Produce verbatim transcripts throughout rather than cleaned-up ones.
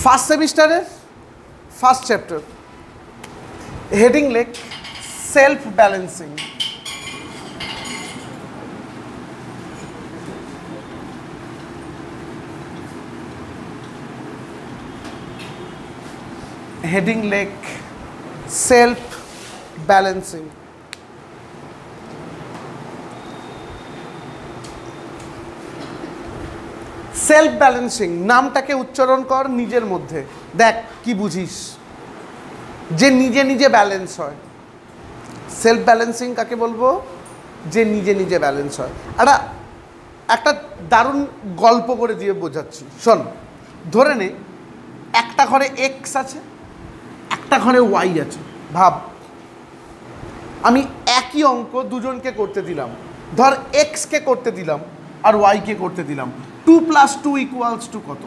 First সেমিস্টারের first chapter, heading লেখ self balancing. Heading লেখ সেলফ ব্যালেন্সিং। সেলফ ব্যালেন্সিং নামটাকে উচ্চারণ কর নিজের মধ্যে, দেখ কি বুঝিস, যে নিজে নিজে ব্যালেন্স হয়। সেলফ ব্যালেন্সিং কাকে বলবো? যে নিজে নিজে ব্যালেন্স হয়। একটা একটা দারুণ গল্প করে দিয়ে বোঝাচ্ছি, শোন। ধরে নে একটা ঘরে এক্স আছে, একটা ঘরে ওয়াই আছে। ভাব, আমি একই অঙ্ক দুজনকে করতে দিলাম। ধর এক্সকে করতে দিলাম আর ওয়াইকে করতে দিলাম। Two plus two equals two কত?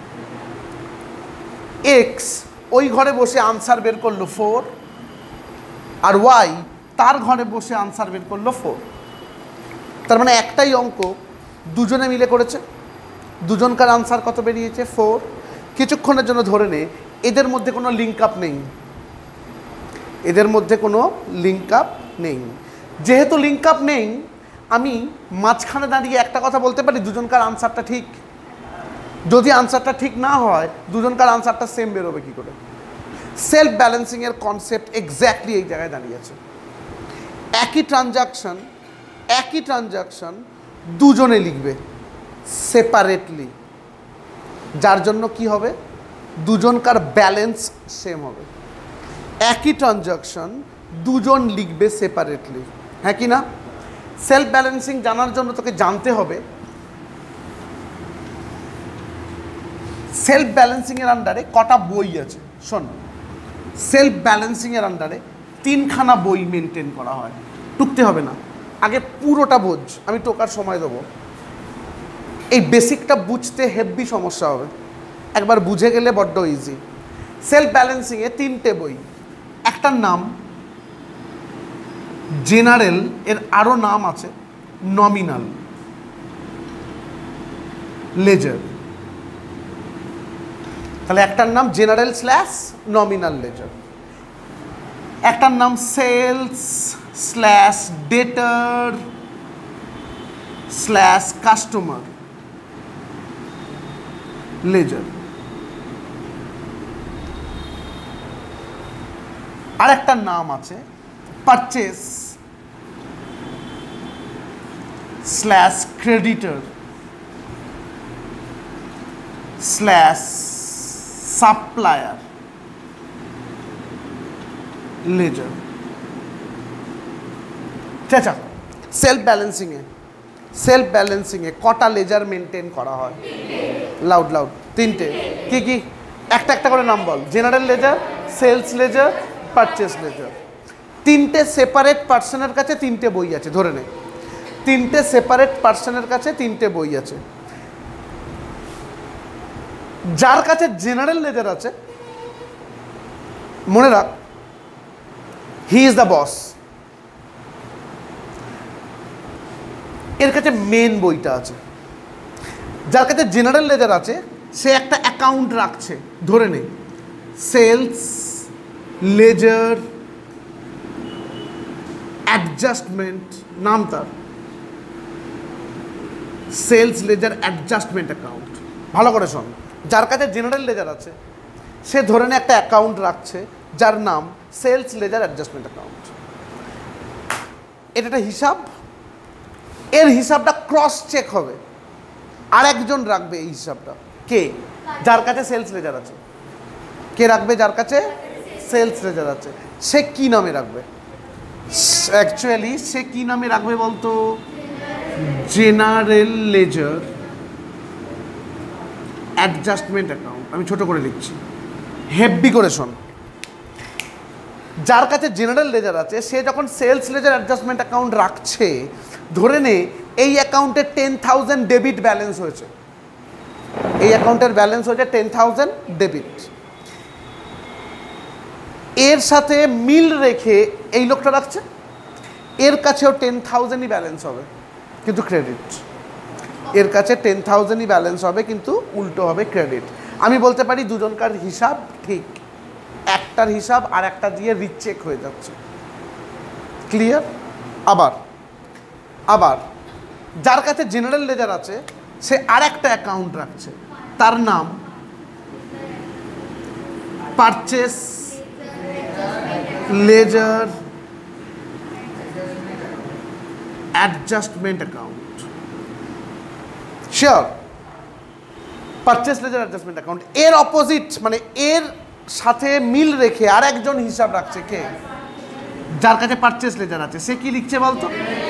এক্স ওই ঘরে বসে আনসার বের করলো ফোর, আর ওয়াই তার ঘরে বসে আনসার বের করলো ফোর। তার মানে একটাই অঙ্ক দুজনে মিলে করেছে, দুজনকার আনসার কত বেরিয়েছে? ফোর। কিছুক্ষণের জন্য ধরে নে এদের মধ্যে কোনো লিঙ্ক আপ নেই, এদের মধ্যে কোনো লিঙ্ক আপ নেই। যেহেতু লিঙ্ক আপ নেই, আমি মাঝখানে দাঁড়িয়ে একটা কথা বলতে পারি, দুজনকার আনসারটা ঠিক। যদি আনসারটা ঠিক না হয়, দুজনকার আনসারটা সেম বেরোবে কী করে? সেলফ ব্যালেন্সিংয়ের কনসেপ্ট এক্স্যাক্টলি এই জায়গায় দাঁড়িয়েছে। একই ট্রানজাকশন একই ট্রানজাকশন দুজনে লিখবে সেপারেটলি, যার জন্য কি হবে? দুজনকার ব্যালেন্স সেম হবে। একই ট্রানজাকশন দুজন লিখবে সেপারেটলি, হ্যাঁ কি না? সেলফ ব্যালেন্সিং জানার জন্য তোকে জানতে হবে সেলফ ব্যালেন্সিংয়ের আন্ডারে কটা বই আছে। শোন, সেলফ ব্যালেন্সিংয়ের আন্ডারে তিনখানা বই মেনটেন করা হয়। টুকতে হবে না, আগে পুরোটা বোঝ, আমি টোকার সময় দেবো। এই বেসিকটা বুঝতে হেভি সমস্যা হবে, একবার বুঝে গেলে বড্ড ইজি। সেলফ ব্যালেন্সিংয়ে তিনটে বই, একটার নাম জেনারেল, এর আরও নাম আছে নমিনাল লেজার। তাহলে একটার নাম জেনারেল স্ল্যাশ নমিনাল লেজার, একটার নাম sales slash debtor slash customer ledger, আর একটা নাম আছে purchase slash creditor slash supplier ledger. আচ্ছা, সেলফ ব্যালেন্সিংয়ে সেলফ ব্যালেন্সিংয়ে কটা লেজার মেনটেন করা হয়? লাউড লাউড তিনটে। কি কি? একটা একটা করে নাম বল। General ledger, sales ledger, purchase ledger. তিনটে সেপারেট পার্সনের কাছে তিনটে বই আছে। ধরে নে তিনটে সেপারেট পার্সনের কাছে তিনটে বই আছে। যার কাছে জেনারেল লেজার আছে, মনে রাখ, হি ইজ দ্য বস। এর কাছে মেন বইটা আছে। যার কাছে জেনারেল লেজার আছে, সে একটা অ্যাকাউন্ট রাখছে। ধরে নে সেলস লেজার অ্যাডজাস্টমেন্ট, নাম তার সেলস লেজার অ্যাডজাস্টমেন্ট অ্যাকাউন্ট। ভালো করে শোন, যার কাছে জেনারেল লেজার আছে, সে ধরে নে একটা অ্যাকাউন্ট রাখছে যার নাম সেলস লেজার অ্যাডজাস্টমেন্ট অ্যাকাউন্ট। এটা একটা হিসাব, এর হিসাবটা ক্রস চেক হবে, আর একজন রাখবে এই হিসাবটা। কে? যার কাছে সেলস লেজার আছে। কে রাখবে? যার কাছে সেলস লেজার আছে। সে কি নামে রাখবে? অ্যাকচুয়ালি সে কি নামে রাখবে বলতো? General ledger adjustment account. আমি ছোট করে লিখছি, হেভি করে শোন। যার কাছে জেনারেল লেজার আছে, সে যখন সেলস লেজার অ্যাডজাস্টমেন্ট অ্যাকাউন্ট রাখছে, ধরে নে এই অ্যাকাউন্টে টেন থাউজেন্ড ডেবিট ব্যালেন্স হয়েছে। এই অ্যাকাউন্টের ব্যালেন্স হয়েছে টেন থাউজেন্ড ডেবিট। এর সাথে মিল রেখে এই লোকটা রাখছে, এর কাছেও টেন থাউজেন্ডই ব্যালেন্স হবে কিন্তু ক্রেডিট। এর কাছে টেন থাউজেন্ডই ব্যালেন্স হবে কিন্তু উল্টো হবে ক্রেডিট। আমি বলতে পারি দুজনকার হিসাব ঠিক, একটার হিসাব আর একটা দিয়ে রিচেক হয়ে যাচ্ছে। ক্লিয়ার? আবার আবার যার কাছে জেনারেল লেজার আছে সে আর একটা অ্যাকাউন্ট রাখছে, তার নাম purchase ledger adjustment account. Sure? Purchase ledger adjustment account. এর অপোজিট মানে এর সাথে মিল রেখে আর একজন হিসাব রাখছে, কে? যার কাছে পারচেস লেজার আছে। সে কি লিখছে বলতো?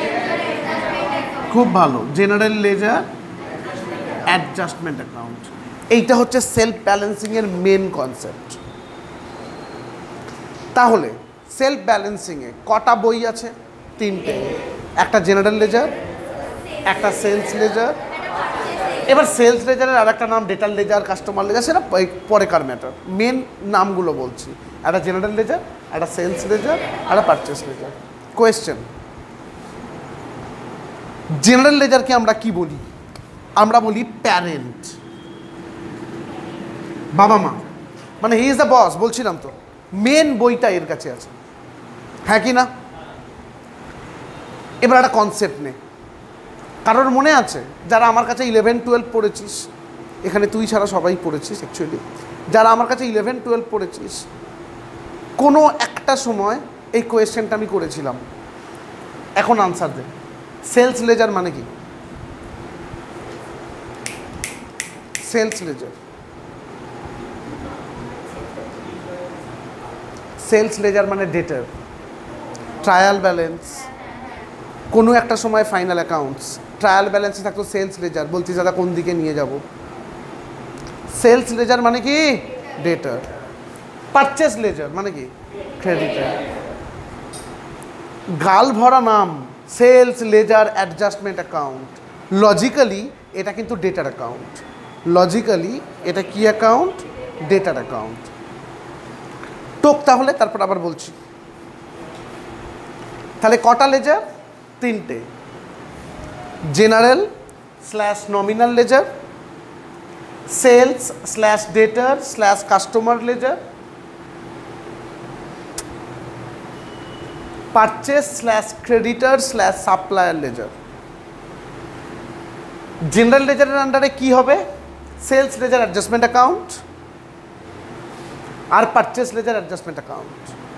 খুব ভালো, জেনারেল লেজার অ্যাডজাস্টমেন্ট অ্যাকাউন্ট। এইটা হচ্ছে সেলফ ব্যালেন্সিং এর মেন কনসেপ্ট। তাহলে সেলফ ব্যালেন্সিংয়ে কটা বই আছে? তিনটে। একটা জেনারেল লেজার, একটা সেলস লেজার, এবার সেলস লেজারের আর একটা নাম ডেটার লেজার, কাস্টমার লেজার, সেটা পরেকার ম্যাটার। মেন নামগুলো বলছি, একটা জেনারেল লেজার, একটা সেলস লেজার, একটা পারচেস লেজার। কোয়েশ্চেন, জেনারেল লেজারকে আমরা কি বলি? আমরা বলি প্যারেন্ট, বাবা মা, মানে হি ইজ দ্য বস। বলছিলাম তো মেন বইটা এর কাছে আছে, হ্যাঁ কি না? এবার একটা কনসেপ্ট নে, কারোর মনে আছে যারা আমার কাছে ইলেভেন টুয়েলভ পড়েছিস, এখানে তুই ছাড়া সবাই পড়েছিস অ্যাকচুয়ালি, যারা আমার কাছে ইলেভেন টুয়েলভ পড়েছিস, কোনো একটা সময় এই কোয়েশ্চেনটা আমি করেছিলাম। এখন আনসার দে, সেলস লেজার মানে কি? সেলস লেজার সেলস লেজার মানে ডেটার, ট্রায়াল ব্যালেন্স, কোনো একটা সময় ফাইনাল অ্যাকাউন্টস। ট্রায়াল ব্যালেন্সে থাকতো সেলস লেজার, বলছিস দাদা কোন দিকে নিয়ে যাব? সেলস লেজার মানে কি? ডেটার। পারচেস লেজার মানে কি? ক্রেডিটার। গাল ভরা নাম, sales ledger adjustment account. Logically এটা কিন্তু ডেটার অ্যাকাউন্ট। লজিক্যালি এটা কি অ্যাকাউন্ট? ডেটার অ্যাকাউন্ট। টোক তাহলে, তারপর আবার বলছি। তাহলে কটা লেজার? তিনটে। General slash nominal ledger, sales slash debtor slash customer ledger, purchase slash creditor slash supplier ledger. General লেজারের আন্ডারে কি হবে? সেলস লেজার অ্যাডজাস্টমেন্ট অ্যাকাউন্ট আর পারচেস লেজার অ্যাডজাস্টমেন্ট অ্যাকাউন্ট।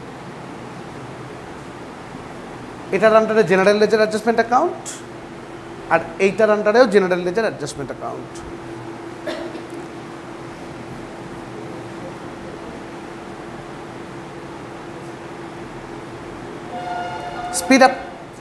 এটার আন্ডারে জেনারেল লেজার অ্যাডজাস্টমেন্ট অ্যাকাউন্ট আর এইটার আন্ডারেও general ledger adjustment account. Speed up.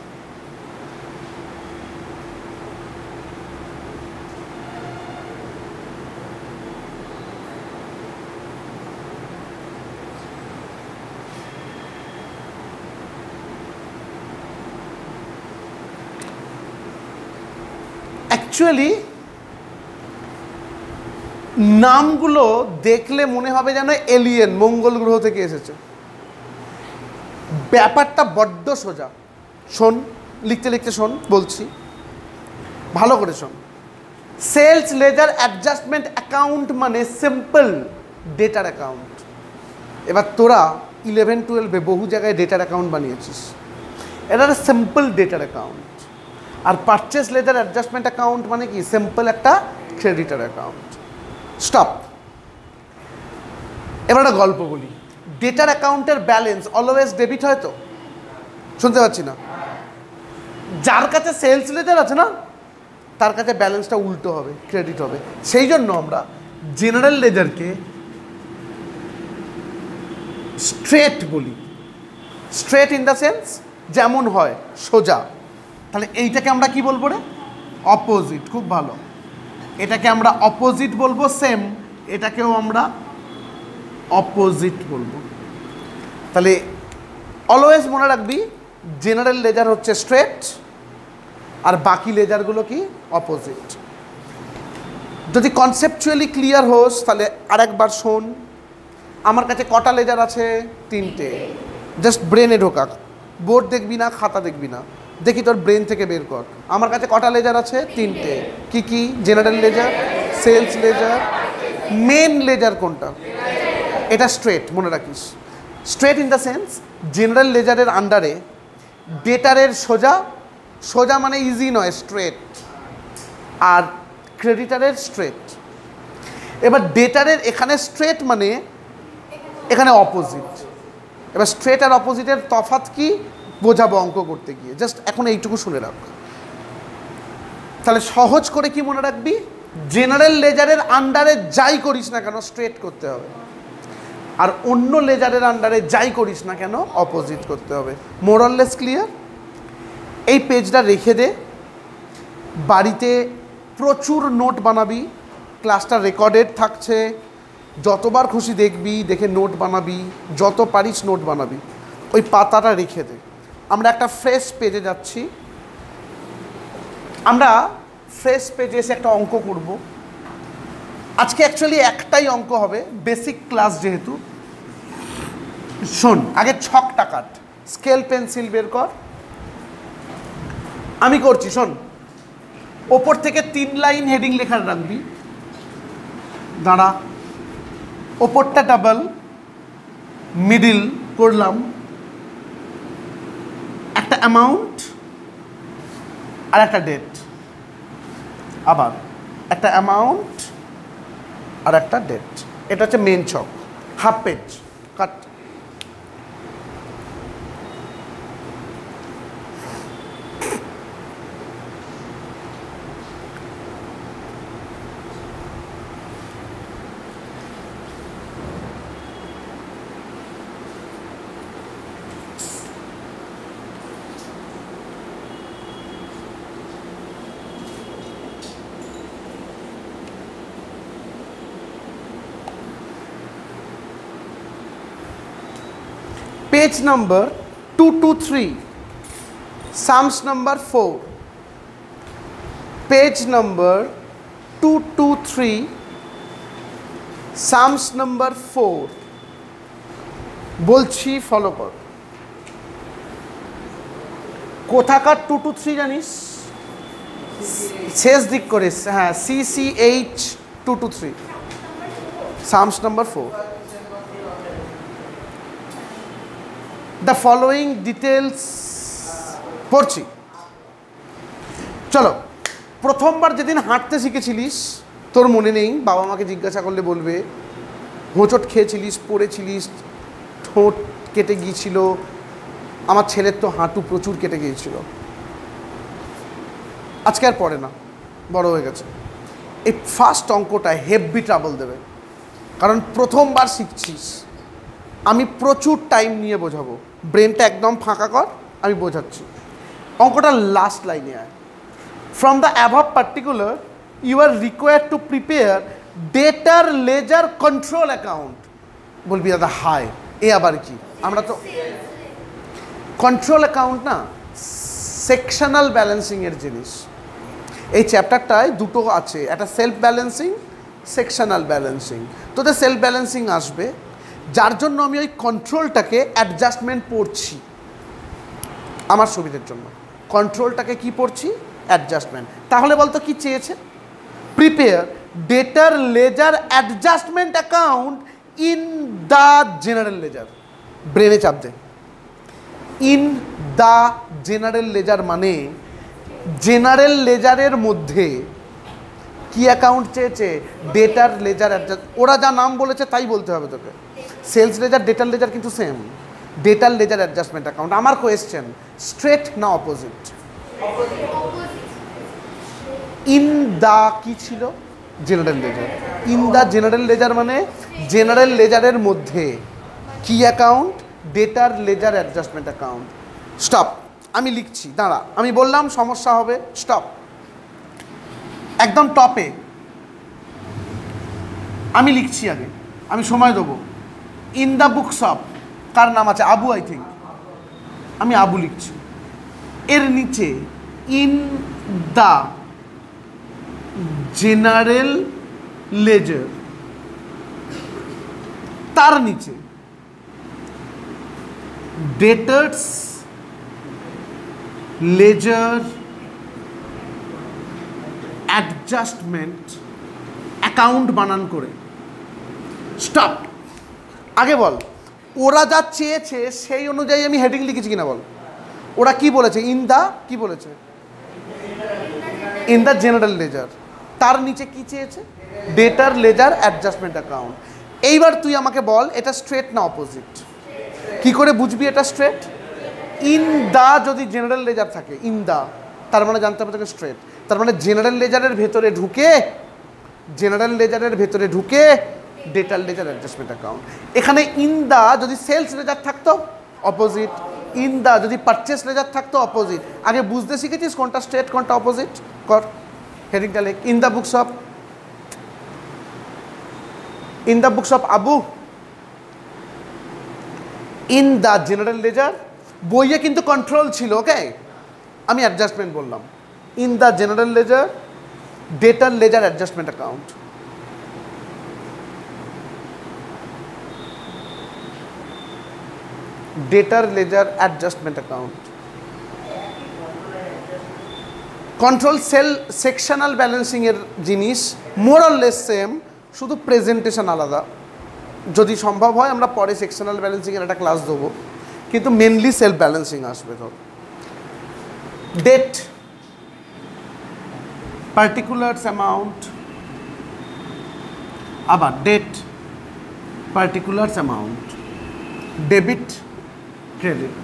Actually নামগুলো দেখলে মনে হবে যেন এলিয়েন, মঙ্গল গ্রহ থেকে এসেছে। ব্যাপারটা বড্ড সোজা। শোন, লিখতে লিখতে শোন, বলছি ভালো করে শোন। সেলস লেজার অ্যাডজাস্টমেন্ট অ্যাকাউন্ট মানে সিম্পল ডেটার অ্যাকাউন্ট। এবার তোরা ইলেভেন টুয়েলভে বহু জায়গায় ডেটার অ্যাকাউন্ট বানিয়েছিস, এটা একটা সিম্পল ডেটার অ্যাকাউন্ট। আর পারচেস লেজার অ্যাডজাস্টমেন্ট অ্যাকাউন্ট মানে কি? সিম্পল একটা ক্রেডিটার অ্যাকাউন্ট। স্টপ। এবার একটা গল্প বলি। ডেটার অ্যাকাউন্টের ব্যালেন্স অলওয়েজ ডেবিট হয় তো? শুনতে পাচ্ছি না? যার কাছে সেলস লেজার আছে না, তার কাছে ব্যালেন্সটা উল্টো হবে, ক্রেডিট হবে। সেই জন্য আমরা জেনারেল লেজারকে স্ট্রেট বলি। স্ট্রেট ইন দ্য সেন্স যেমন হয় সোজা। তাহলে এইটাকে আমরা কি বলবো রে? অপোজিট। খুব ভালো, এটাকে আমরা অপোজিট বলবো। সেম এটাকেও আমরা অপোজিট বলবো। তাহলে অলওয়েজ মনে রাখবি জেনারেল লেজার হচ্ছে স্ট্রেট আর বাকি লেজারগুলো কি? অপোজিট। যদি কনসেপচুয়ালি ক্লিয়ার হোস তাহলে আরেকবার শোন। আমার কাছে কটা লেজার আছে? তিনটে। জাস্ট ব্রেনে ঢোকা, বোর্ড দেখবি না, খাতা দেখবি না, দেখি তোর ব্রেন থেকে বের কর। আমার কাছে কটা লেজার আছে? তিনটে। কি কি? General ledger, sales ledger, main ledger কোনটা? এটা স্ট্রেট, মনে রাখিস। Straight in the sense general লেজারের আন্ডারে ডেটারের সোজা, সোজা মানে ইজি নয়, স্ট্রেট, আর ক্রেডিটারের স্ট্রেট। এবার ডেটারের এখানে স্ট্রেট মানে এখানে অপোজিট। এবার স্ট্রেট আর অপোজিটের তফাৎ কি বোঝাবো অঙ্ক করতে গিয়ে, জাস্ট এখন এইটুকু শুনে রাখ। তাহলে সহজ করে কি মনে রাখবি, জেনারেল লেজারের আন্ডারে যাই করিস না কেন স্ট্রেট করতে হবে, আর অন্য লেজারের আন্ডারে যাই করিস না কেন অপোজিট করতে হবে। মোরাললেস ক্লিয়ার? এই পেজটা রেখে দে, বাড়িতে প্রচুর নোট বানাবি, ক্লাসটা রেকর্ডেড থাকছে, যতবার খুশি দেখবি, দেখে নোট বানাবি, যত পারিস নোট বানাবি। ওই পাতাটা রেখে দে। আমরা একটা ফ্রেশ পেজে যাচ্ছি। আমরা ফ্রেশ পেজে এসে একটা অঙ্ক করব। আজকে অ্যাকচুয়ালি একটাই অঙ্ক হবে, বেসিক ক্লাস যেহেতু। শোন, আগে ছকটা কাট, স্কেল পেন্সিল বের কর। আমি করছি, শোন। ওপর থেকে তিন লাইন হেডিং লেখার রাখবি, দাঁড়া। ওপরটা ডাবল, মিডিল করলাম, একটা অ্যামাউন্ট আর একটা ডেট, আবার একটা অ্যামাউন্ট আর একটা ডেট। এটা হচ্ছে মেন ছক। Half page cut. Page number two twenty-three, sums number four. Page number two twenty-three, sums number four. বলছি ফলো কর। কোথাকার টু টু থ্রি জানিস? শেষ দিক করে, হ্যাঁ, C C H two two three, sums number four. The following details পড়ছি, চলো। প্রথমবার যেদিন হাঁটতে শিখেছিলিস, তোর মনে নেই, বাবা মাকে জিজ্ঞাসা করলে বলবে, হোঁচট খেয়েছিলিস, পড়েছিলিস, ঠোঁট কেটে গিয়েছিল। আমার ছেলের তো হাঁটু প্রচুর কেটে গিয়েছিল। আজকে আর পড়ে না, বড় হয়ে গেছে। এই ফার্স্ট অঙ্কটা হেভি ট্রাবল দেবে, কারণ প্রথমবার শিখছিস। আমি প্রচুর টাইম নিয়ে বোঝাবো, ব্রেনটা একদম ফাঁকা কর, আমি বোঝাচ্ছি। অঙ্কটা লাস্ট লাইনে আয়। From the above particular you are required to prepare debtor ledger control account. বলবি দাদা হাই, এ আবার কি? আমরা তো কন্ট্রোল অ্যাকাউন্ট না, সেকশনাল ব্যালেন্সিংয়ের জিনিস। এই চ্যাপ্টারটায় দুটো আছে, একটা সেলফ ব্যালেন্সিং, সেকশনাল ব্যালেন্সিং। তোদের সেলফ ব্যালেন্সিং আসবে, যার জন্য আমি ওই কন্ট্রোলটাকে অ্যাডজাস্টমেন্ট পড়ছি আমার সুবিধার জন্য। কন্ট্রোলটাকে কি পড়ছি? অ্যাডজাস্টমেন্ট। তাহলে বলতো কি চেয়েছে? Prepare debtor ledger adjustment account in the general ledger. ব্রেনে চাপ দে। ইন দ্য জেনারেল লেজার মানে জেনারেল লেজারের মধ্যে কি অ্যাকাউন্ট চেয়েছে? ডেটার লেজার অ্যাডজাস্ট। ওরা যা নাম বলেছে তাই বলতে হবে তোকে। সেলস লেজার, ডেটার লেজার কিন্তু same. Debtor ledger adjustment account. আমার কোয়েশ্চেন, স্ট্রেট না অপোজিট? ইন দ্য কি ছিল? General ledger. In the general ledger মানে জেনারেল লেজারের মধ্যে কি account? Debtor ledger adjustment account. Stop, আমি লিখছি, দাঁড়া। আমি বললাম সমস্যা হবে, স্টপ। একদম টপে আমি লিখছি, আগে আমি সময় দেবো। ইন দ্য বুকস অফ, কার নাম আছে? Abu, I think. আমি আবু লিখছি। এর নিচে ইন দ্য জেনারেল লেজার, তার নিচে ডেটার্স লেজার অ্যাডজাস্টমেন্ট অ্যাকাউন্ট বানান করে স্টপ। আগে বল ওরা যা চেয়েছে সেই অনুযায়ী আমি হেডিং লিখেছি কিনা বল। ওরা কি বলেছে? ইন দা কি বলেছে? In the general ledger. তার নিচে কি চেয়েছে? ডেটার লেজার অ্যাডজাস্টমেন্ট অ্যাকাউন্ট। এইবার তুই আমাকে বল এটা স্ট্রেট না অপোজিট? কি করে বুঝবি এটা স্ট্রেট? ইন দা যদি জেনারেল লেজার থাকে, ইন দা তার মানে জানতে হবে তোকে স্ট্রেট। তার মানে জেনারেল লেজারের ভেতরে ঢুকে জেনারেল লেজারের ভেতরে ঢুকে ডেটার লেজার অ্যাডজাস্টমেন্ট অ্যাকাউন্ট। এখানে ইন দা যদি সেলস লেজার থাকতো অপোজিট, ইন দা যদি পারচেস লেজার থাকতো অপোজিট। আগে বুঝতে শিখেছিস কোনটা স্ট্রেট কোনটা অপোজিট? কর হেডিংটা লেখ। In the books of in the books of Abu in the general ledger. বইয়ে কিন্তু কন্ট্রোল ছিল, ওকে, আমি অ্যাডজাস্টমেন্ট বললাম। In the general ledger debtor ledger adjustment account. Debtor ledger adjustment account. Control sale sectional ব্যালেন্সিংয়ের জিনিস মোর অর লেস সেম, শুধু presentation আলাদা। যদি সম্ভব হয় আমরা পরে সেকশনাল ব্যালেন্সিংয়ের একটা ক্লাস দেবো, কিন্তু মেনলি সেলফ ব্যালেন্সিং আসবে। ধর ডেট পার্টিকুলার্স অ্যামাউন্ট, আবার date particulars amount, debit credit.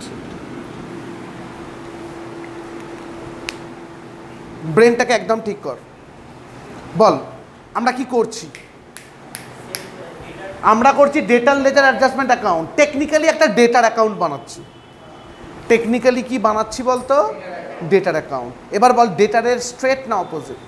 ব্রেনটাকে একদম ঠিক কর। বল আমরা কি করছি? আমরা করছি ডেটার লেজার অ্যাডজাস্টমেন্ট অ্যাকাউন্ট। টেকনিক্যালি একটা ডেটার অ্যাকাউন্ট বানাচ্ছি। টেকনিক্যালি কি বানাচ্ছি বলতো? ডেটার অ্যাকাউন্ট। এবার বল ডেটারের স্ট্রেট না অপোজিট?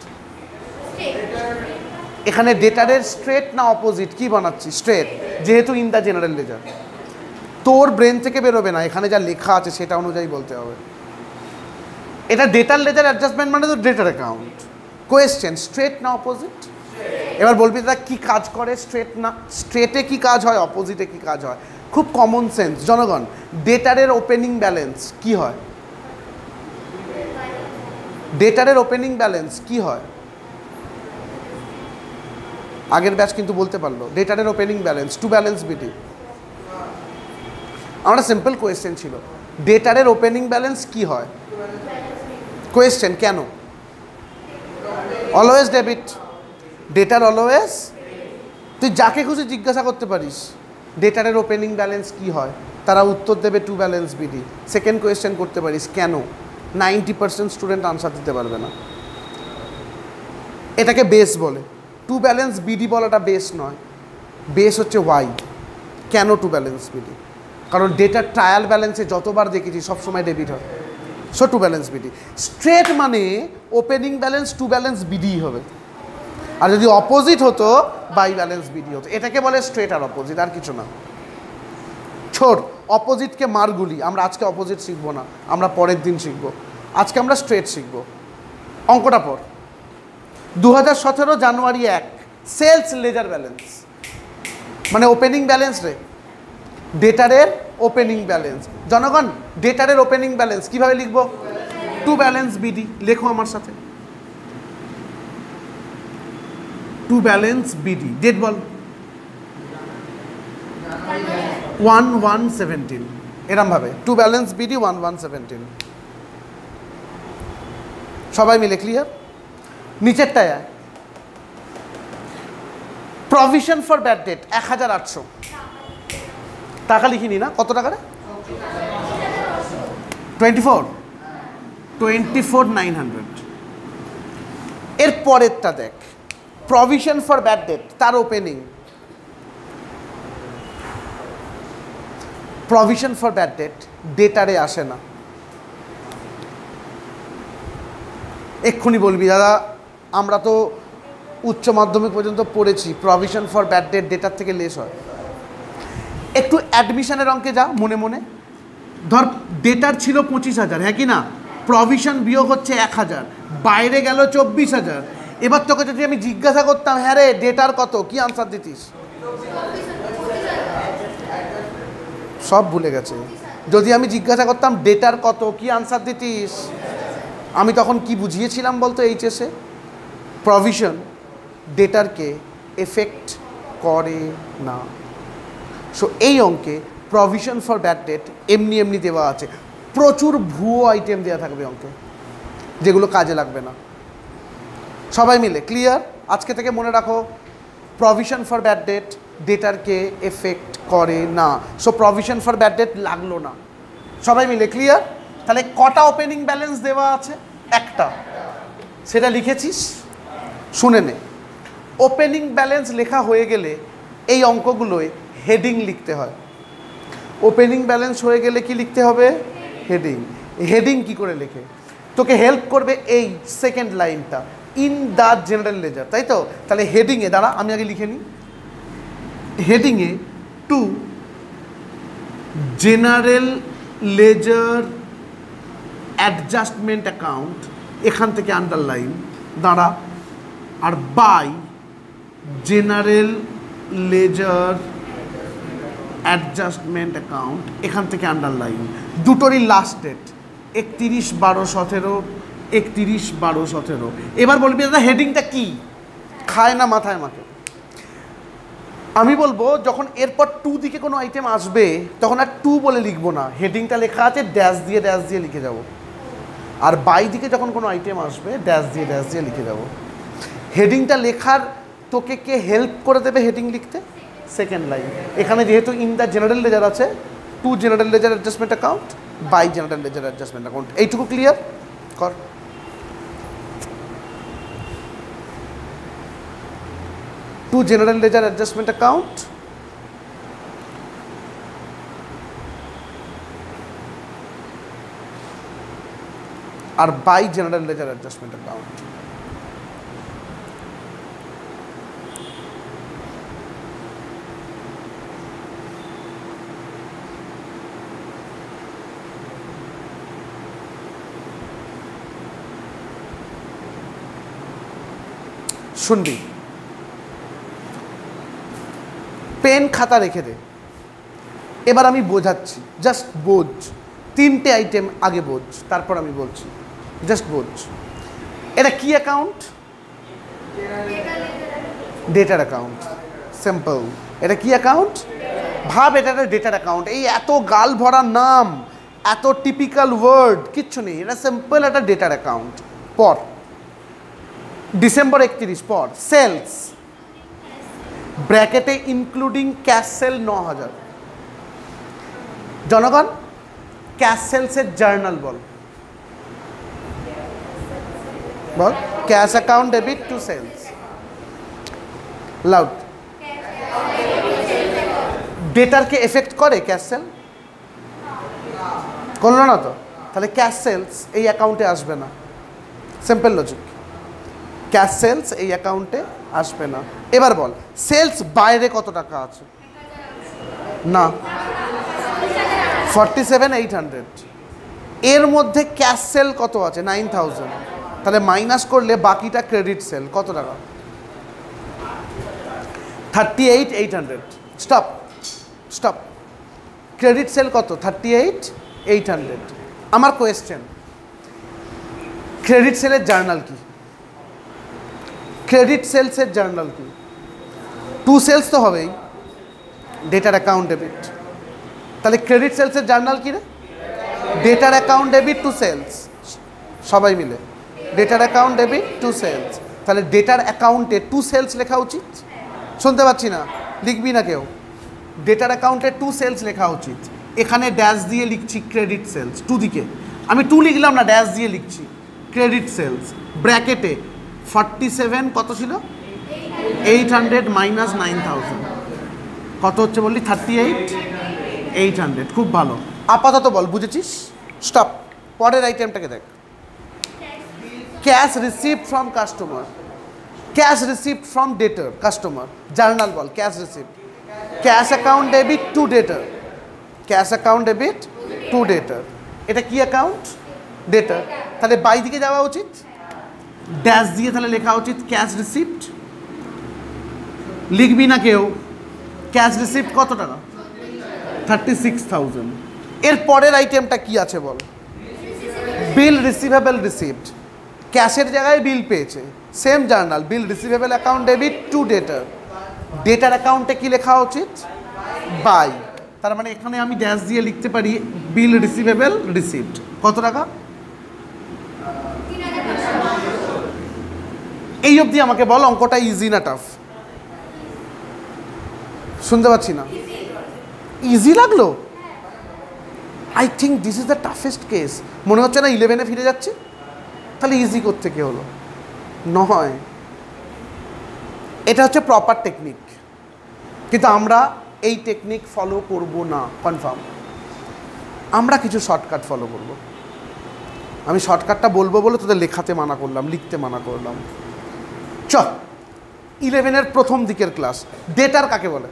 এখানে ডেটারের স্ট্রেট না অপোজিট? কি বানাচ্ছি? স্ট্রেট, যেহেতু ইন দ্য জেনারেল লেজার। তোর ব্রেন থেকে বেরোবে না, এখানে যা লেখা আছে সেটা অনুযায়ী বলতে হবে। এটা ডেটার লেজার অ্যাডজাস্টমেন্ট মানে তো ডেটার অ্যাকাউন্ট। কোয়েশ্চেন স্ট্রেট না অপোজিট? এবার বলবি দাদা কি কাজ করে স্ট্রেট না? স্ট্রেটে কি কাজ হয়, অপোজিটে কি কাজ হয়? খুব কমন সেন্স জনগণ। ডেটারের ওপেনিং ব্যালেন্স কি হয়? ডেটারের ওপেনিং ব্যালেন্স কি হয়? আগের ব্যাচ কিন্তু বলতে পারলো ডেটারের opening balance to balance BD. আমার সিম্পল কোয়েশ্চেন ছিল ডেটারের ওপেনিং ব্যালেন্স কি হয়? কোয়েশ্চেন কেন? Always debit. ডেটার অলওয়েজ, তুই যাকে খুশি জিজ্ঞাসা করতে পারিস ডেটারের ওপেনিং ব্যালেন্স কি হয়, তারা উত্তর দেবে to balance BD. Second question করতে পারিস কেন, নাইনটি পার্সেন্ট স্টুডেন্ট আনসার দিতে পারবে না। এটাকে বেস বলে। টু ব্যালেন্স বিডি বলাটা বেস নয়, বেস হচ্ছে ওয়াই। কেন টু ব্যালেন্স বিডি? কারণ ডেটার ট্রায়াল ব্যালেন্সে যতবার দেখেছি সবসময় ডেবিট হয়, so to balance BD. Straight মানে opening balance to balance BD হবে, আর যদি অপোজিট হতো বাই ব্যালেন্স বিডি হতো। এটাকে বলে স্ট্রেট আর অপোজিট, আর কিছু না। ছোট অপোজিটকে মারগুলি, আমরা আজকে অপোজিট শিখবো না, আমরা পরের দিন শিখবো। আজকে আমরা স্ট্রেট শিখবো। অঙ্কটা পর। দু হাজার সতেরো জানুয়ারি এক সেলস লেজার ব্যালেন্স মানে ওপেনিং ব্যালেন্স রে, ডেটারের ওপেনিং ব্যালেন্স। জনগণ ডেটারের ওপেনিং ব্যালেন্স কিভাবে লিখবো? To balance BD. লেখো আমার সাথে, টু ব্যালেন্স বিডি। ডেট বল ওয়ান ওয়ান সেভেন্টিন, এরম ভাবে to balance BD one one seventeen. সবাই মিলে ক্লিয়ার? নিচেরটায় প্রভিশন ফর ব্যাড ডেট এক হাজার আটশো টাকা লিখিনি না? কত টাকা রে? Twenty four twenty four nine hundred. এর পরেরটা দেখ, প্রভিশন ফর ব্যাড ডেট, তার ওপেনিং। প্রভিশন ফর ব্যাড ডেট ডেটারে আসে না। এক্ষুনি বলবি দাদা আমরা তো উচ্চ মাধ্যমিক পর্যন্ত পড়েছি, প্রভিশন ফর ব্যাড ডেট ডেটার থেকে লেস হয়। একটু অ্যাডমিশনের অঙ্কে যা মনে মনে। ধর ডেটার ছিল পঁচিশ হাজার, হ্যাঁ কি না? প্রভিশন বিয়োগ হচ্ছে এক হাজার, বাইরে গেল চব্বিশ হাজার। এবার তোকে যদি আমি জিজ্ঞাসা করতাম হ্যাঁ রে ডেটার কত, কি আনসার দিতিস? সব ভুলে গেছে। যদি আমি জিজ্ঞাসা করতাম ডেটার কত, কি আনসার দিতিস? আমি তখন কি বুঝিয়েছিলাম বলতো এইচএসে? প্রভিশন ডেটারকে এফেক্ট করে না। সো এই অঙ্কে প্রভিশন ফর ব্যাড ডেট এমনি এমনি দেওয়া আছে, প্রচুর ভুয়ো আইটেম দেওয়া থাকবে অঙ্কে যেগুলো কাজে লাগবে না। সবাই মিলে ক্লিয়ার? আজকে থেকে মনে রাখো প্রভিশন ফর ব্যাড ডেট ডেটারকে এফেক্ট করে না। So provision for bad debt লাগলো না। সবাই মিলে ক্লিয়ার? তাহলে কটা ওপেনিং ব্যালেন্স দেওয়া আছে? একটা। সেটা লিখেছিস? শুনে নে। ওপেনিং ব্যালেন্স লেখা হয়ে গেলে এই অঙ্কগুলোয় হেডিং লিখতে হয়। ওপেনিং ব্যালেন্স হয়ে গেলে কি লিখতে হবে? হেডিং। হেডিং কি করে লেখে? তোকে হেল্প করবে এই সেকেন্ড লাইনটা, ইন দ্য জেনারেল লেজার, তাই তো? তাহলে হেডিংয়ে দাঁড়া, আমি আগে লিখে নিই। হেডিংয়ে to general ledger adjustment account, এখান থেকে আন্ডারলাইন দাঁড়া, আর by general ledger adjustment account, এখান থেকে আন্ডারলাইন। দুটোরই লাস্ট ডেট একত্রিশ বারো সতেরো, একত্রিশ বারো সতেরো। এবার বলবি দাদা হেডিংটা কি? খায় না মাথায় মাকে। আমি বলবো যখন এরপর টু দিকে কোনো আইটেম আসবে তখন আর টু বলে লিখবো না, হেডিংটা লেখা আছে ড্যাশ দিয়ে ড্যাশ দিয়ে লিখে যাব। আর বাই দিকে যখন কোনো আইটেম আসবে ড্যাশ দিয়ে ড্যাশ দিয়ে লিখে যাব। হেডিংটা লেখার তোকে কে হেল্প করে দেবে হেডিং লিখতে? Second line. এখানে যেহেতু ইন দ্য জেনারেল লেজার আছে, to general ledger adjustment account, by general ledger adjustment account. এইটুকু ক্লিয়ার কর। To general ledger adjustment account, আর by general ledger adjustment account. শুনবি, পেন খাতা রেখে দে। এবার আমি বোঝাচ্ছি, জাস্ট বোঝ। তিনটে আইটেম আগে বোঝ, তারপর আমি বলছি। জাস্ট বোঝ। এটা কি অ্যাকাউন্ট? ডেটার অ্যাকাউন্ট। সিম্পল। এটা কি অ্যাকাউন্ট? ভাব এটা একটা ডেটার অ্যাকাউন্ট। এই এত গাল ভরা নাম, এত টিপিক্যাল ওয়ার্ড কিচ্ছু নেই, এটা সিম্পল একটা ডেটার অ্যাকাউন্ট। পর ডিসেম্বর একত্রিশ পর সেলস ব্র্যাকেটে ইনক্লুডিং ক্যাশ সেল ন হাজার। জনগণ ক্যাশ সেলসের জার্নাল বল, বল। Cash account debit to sales. Loud. ডেটারকে এফেক্ট করে ক্যাশ সেল? করলো না তো? তাহলে ক্যাশ সেলস এই অ্যাকাউন্টে আসবে না। Simple logic. ক্যাশ সেলস এই অ্যাকাউন্টে আসবে না। এবার বল সেলস বাইরে কত টাকা আছে? না, ফর্টি সেভেন এইট হান্ড্রেড। এর মধ্যে ক্যাশ সেল কত আছে? Nine thousand. তাহলে মাইনাস করলে বাকিটা ক্রেডিট সেল কত টাকা? Thirty eight eight hundred. Stop stop. Credit sale কত? Thirty eight eight hundred. আমার কোয়েশ্চেন, ক্রেডিট সেলের জার্নাল কি? ক্রেডিট সেলসের জার্নাল কি? টু সেলস তো হবেই, ডেটার অ্যাকাউন্ট ডেবিট। তাহলে ক্রেডিট সেলসের জার্নাল কি রে? ডেটার অ্যাকাউন্ট ডেবিট টু সেলস। সবাই মিলে ডেটার অ্যাকাউন্ট ডেবিট টু সেলস। তাহলে ডেটার অ্যাকাউন্টে টু সেলস লেখা উচিত। শুনতে পাচ্ছি না, লিখবি না কেউ। ডেটার অ্যাকাউন্টে টু সেলস লেখা উচিত। এখানে ড্যাশ দিয়ে লিখছি ক্রেডিট সেলস, টু দিকে আমি টু লিখলাম না, ড্যাশ দিয়ে লিখছি ক্রেডিট সেলস। ব্র্যাকেটে ফর্টি সেভেন কত ছিল? Eight hundred minus nine thousand কত হচ্ছে বললি? Thirty eight eight hundred. খুব ভালো। আপাতত বল বুঝেছিস? স্টপ। পরের আইটেমটাকে দেখ। Cash received from customer, cash received from debtor customer. Journal বল cash received. Cash account debit to debtor, cash account debit to debtor. এটা কি অ্যাকাউন্ট? ডেটার। তাহলে বাই দিকে যাওয়া উচিত, ড্যাশ দিয়ে তাহলে লেখা উচিত ক্যাশ রিসিপ্ট। লিখবি না কেউ? ক্যাশ রিসিপ্ট কত টাকা? Thirty six thousand. এর পরের আইটেমটা কি আছে বল? বিল রিসিভেবল রিসিপ্ট। ক্যাশের জায়গায় বিল পেয়েছে, same journal, bill receivable account debit to debtor. ডেটার অ্যাকাউন্টে কি লেখা উচিত? বাই। তার মানে এখানে আমি ড্যাশ দিয়ে লিখতে পারি বিল রিসিভেবল রিসিভড। কত টাকা? এই অবধি আমাকে বল অঙ্কটা ইজি না টাফ? শুনতে পাচ্ছি না। ইজি লাগলো? I think this is the toughest case. মনে হচ্ছে না ইলেভেনে ফিরে যাচ্ছি? তাহলে ইজি করতে কে হলো? নয়, এটা হচ্ছে প্রপার টেকনিক, কিন্তু আমরা এই টেকনিক ফলো করব না কনফার্ম। আমরা কিছু শর্টকাট ফলো করব। আমি শর্টকাটটা বলবো বলে তোদের লেখাতে মানা করলাম, লিখতে মানা করলাম। চ ইলেভেনের প্রথম দিকের ক্লাস। ডেটার কাকে বলে?